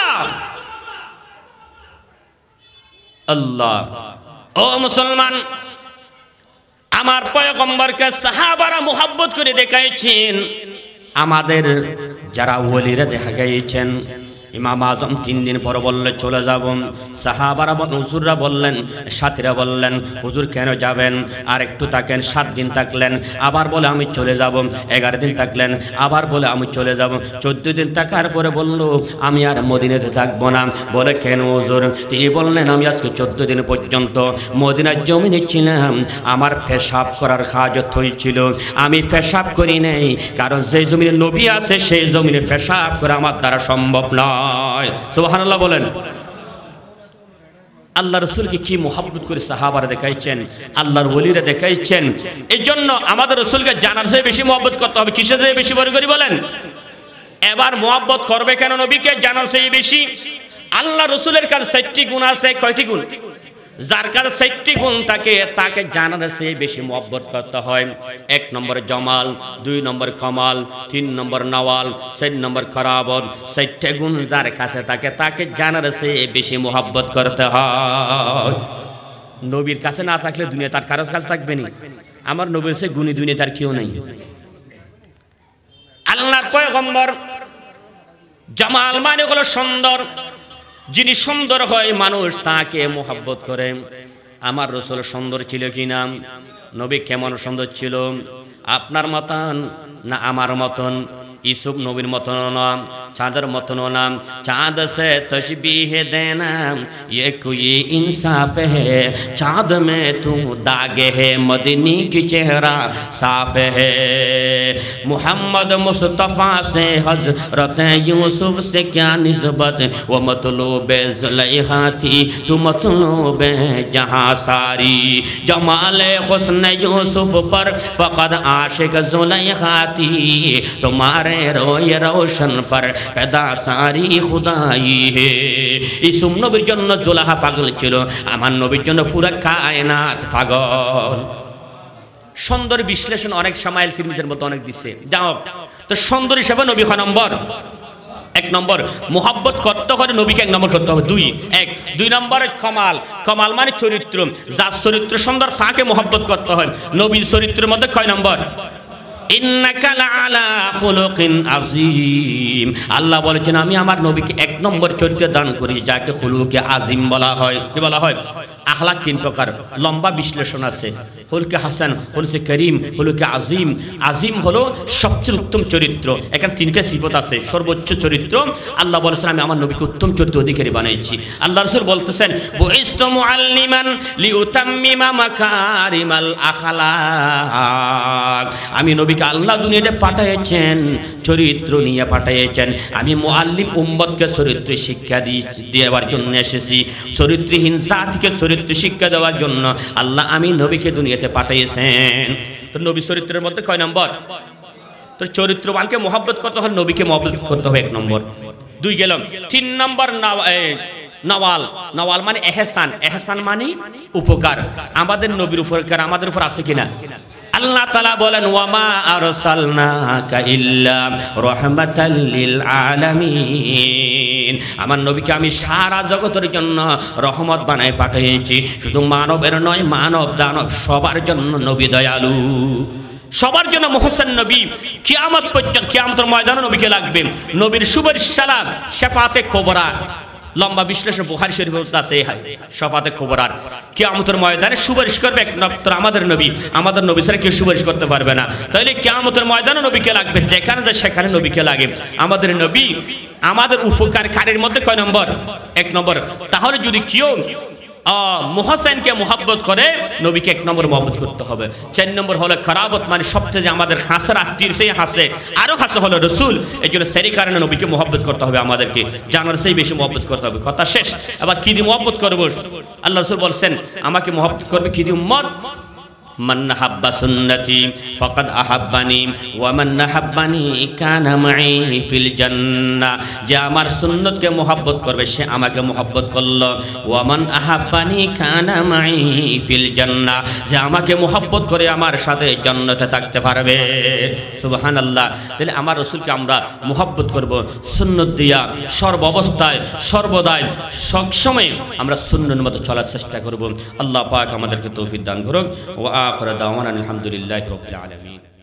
আল্লাহ ও মুসলমান আমার পয়গম্বরকে সাহাবারা মোহাব্বত করে দেখাইছেন আমাদের যারা ওলিরা দেখা গিয়েছেন ইমাম আজম তিন দিন পর বললে চলে যাব। সাহাবারা হুজুররা বললেন, সাথীরা বললেন হুজুর কেন যাবেন, আর একটু থাকেন। সাত দিন থাকলেন, আবার বলে আমি চলে যাব। এগারো দিন থাকলেন, আবার বলে আমি চলে যাব। চোদ্দ দিন থাকার পরে বলল আমি আর মদিনাতে থাকবো না। বলে কেন হুজুর? তিনি বললেন আমি আজকে চোদ্দ দিন পর্যন্ত মদিনার জমিনে ছিলাম, আমার পেশাব করার হাজত হয়েছিল, আমি পেশাব করি নাই, কারণ যে জমিনে নবী আছে সেই জমিনে পেশাব করা আমার দ্বারা সম্ভব নয়। সুবহানাল্লাহ বলেন। আল্লাহ রসুলকে কি মোহাব্বত করে সাহাবারা দেখাইছেন, আল্লাহর ওলিরা দেখাইছেন। এই জন্য আমাদের রসুলকে জানার চেয়ে বেশি মোহাব্বত করতে হবে। কিসের চেয়ে বেশি বড় করি বলেন? এবার মোহাব্বত করবে কেন নবীকে? জানার চেয়ে বেশি। আল্লাহ রসুলের কাছে চারটি গুণ আছে। কয়টি গুণ? যার কাছে চারটি গুণ থাকে তাকে জানার চেয়ে বেশি মোহাব্বত করতে হয়। এক নম্বর জমাল, দুই নম্বর কমাল, তিন নম্বর নওয়াল, চার নম্বর খরাবত। চারটে গুণ যার কাছে থাকে তাকে জানার চেয়ে বেশি মোহাব্বত করতে হয়। নবীর কাছে না থাকলে দুনিয়া তার কারোর কাছে থাকবে না। আমার নবীর চেয়ে গুণী দুনিয়া তার কেউ নেই। আল্লাহর পয়গম্বর জামাল মানে হলো সুন্দর। যিনি সুন্দর হয় মানুষ তাকে মোহাব্বত করে। আমার রাসূল সুন্দর ছিল কিনা? নবী কেমন সুন্দর ছিল? আপনার মতন না আমার মতন? ইউসুফ নবীর মতন না, চাঁদের মতন না। চাঁদ সে তশবিহ দেনা ये कोई इंसाफ है, चाँद में तू दागे है, मदनी की चेहरा साफ है। मोहम्मद मुस्तफ़ा से हजरत यूसुफ से क्या निस्बत, वो मतलूब ज़ुलैखा थी तू मतलूब जहाँ सारी। जमाल हुस्न यूसुफ पर फ़क़त आशिक ज़ुलैखा थी, तुम्हारे रोए रोशन पर पैदा सारी खुदाई है। ইসুম নবীর জন্য জোলাহা পাগল ছিল, আমার নবীর জন্য পুরা কায়নাত পাগল। সুন্দর বিশ্লেষণ অনেক সময় তিরমিজির মতো অনেক দিছে। যাও তো সুন্দর হিসেবে নবী ক নম্বর? এক নম্বর মোহাব্বত করতে হলে নবীকে এক নম্বর করতে হবে। দুই এক দুই নম্বরে কমাল। কমাল মানে চরিত্র। যার চরিত্র সুন্দর তাকে মোহাব্বত করতে হয়। নবীর চরিত্রের মধ্যে কয় নম্বর? ইন্নাকা লাআলা খুলুকিন আযীম। আল্লাহ বলেছেন আমি আমার নবীকে এক নম্বর চরিত্র দান করি, যাকে খুলুকে আযীম বলা হয়। কি বলা হয়? আখলাক তিন প্রকার, লম্বা বিশ্লেষণ আছে। হুলকে হাসান, হুলকে করিম, হুলকে আজিম। আজিম হলো সবচেয়ে উত্তম চরিত্র। এখানে তিনটে সিফত আছে, সর্বোচ্চ চরিত্র। আল্লাহ বলেছেন আমি আমার নবীকে উত্তম চরিত্র অধিকারী বানিয়েছি। আল্লাহ রাসূল বলতেছেন বুইস্তু মুআল্লিমান লিউতাম্মিমা মাকারিমাল আখলাক। আমি নবীকে আল্লাহ দুনিয়াতে পাঠিয়েছেন চরিত্র নিয়ে পাঠিয়েছেন। আমি মুআল্লিম, উম্মতকে চরিত্র শিক্ষা দেওয়ার জন্য এসেছি। চরিত্রহীন জাতিকে চরিত্র শিক্ষা দেওয়ার জন্য আল্লাহ আমি নবীকে দুনিয়াতে পাঠিয়েছেন। তো নবী চরিত্রের মধ্যে কয় নম্বর? তো চরিত্রবানকে মোহাব্বত করতে হয়, নবীকে মোহাব্বত করতে হবে এক নম্বর। দুই গেলাম। তিন নম্বর নওয়াল। নওয়াল মানে এহসান। এহসান মানে উপকার। আমাদের নবীর উপকার আমাদের উপর আছে কিনা? আল্লাহ তাআলা বলেন ওয়ামা আরসালনাকা ইল্লা রাহমাতাল লিল আলামিন। আমার নবীকে আমি সারা জগতের জন্য রহমত বানায় পাঠিয়েছি। শুধু মানবের নয়, মানব দানব সবার জন্য নবী দয়ালু, সবার জন্য মুহসিন নবী। কিয়ামত পর্যন্ত, কিয়ামতের ময়দানে নবীকে লাগবে। নবীর সুবর সালাম শাফাতে কুবরা, লম্বা বিশ্লেষণ বুখারী শরীফে আছে। শাফাতে কুবরার কিয়ামতের ময়দানে সুপারিশ করবে একমাত্র আমাদের নবী। আমাদের নবী ছাড়া কেউ সুপারিশ করতে পারবে না। তাহলে কিয়ামতের ময়দানে নবীকে লাগবে, যেখানে যায় সেখানে নবীকে লাগে। আমাদের নবী আমাদের উপকারকারীর মধ্যে কয় নম্বর? এক নম্বর। তাহলে যদি কেউ মুহসিনকে মোহাব্বত করে নবীকে এক নম্বর মোহাব্বত করতে হবে। চার নম্বর হলো খরাবত, মানে সবচেয়ে যে আমাদের হাসের আত্মীয় সেই হাসে আরো হাসে হলো রসুল। এই জন্য সেই কারণে নবীকে মোহাব্বত করতে হবে, আমাদেরকে জানার সেই বেশি মোহাব্বত করতে হবে। কথা শেষ। আবার কি দিয়ে মোহাব্বত করবো? আল্লাহ রসুল বলছেন আমাকে মোহাব্বত করবে কি দিয়ে? উম্মত মান হাব্বা সুন্নতি ফাকাদ আহাব্বানি ওয়া মান নাহাব্বানি কানা মাই ফিল জান্নাহ। যে আমার সুন্নতকে মোহাব্বত করবে সে আমাকে মোহাব্বত করলো। ওয়া মান আহাব্বানি কানা মাই ফিল জান্নাহ। যে আমাকে মোহাব্বত করে আমার সাথে জান্নাতে থাকতে পারবে। সুবহানাল্লাহ। তাহলে আমার রাসূলকে আমরা মোহাব্বত করব সুন্নত দিয়া, সর্ব অবস্থায় সর্বদাই সবসময় আমরা সুন্নাতের মতো চলার চেষ্টা করব। আল্লাহ পাক আমাদেরকে তৌফিক দান করুক। ওয়া আখির দাওয়ানা আলহামদুলিল্লাহি রাব্বিল আলামিন।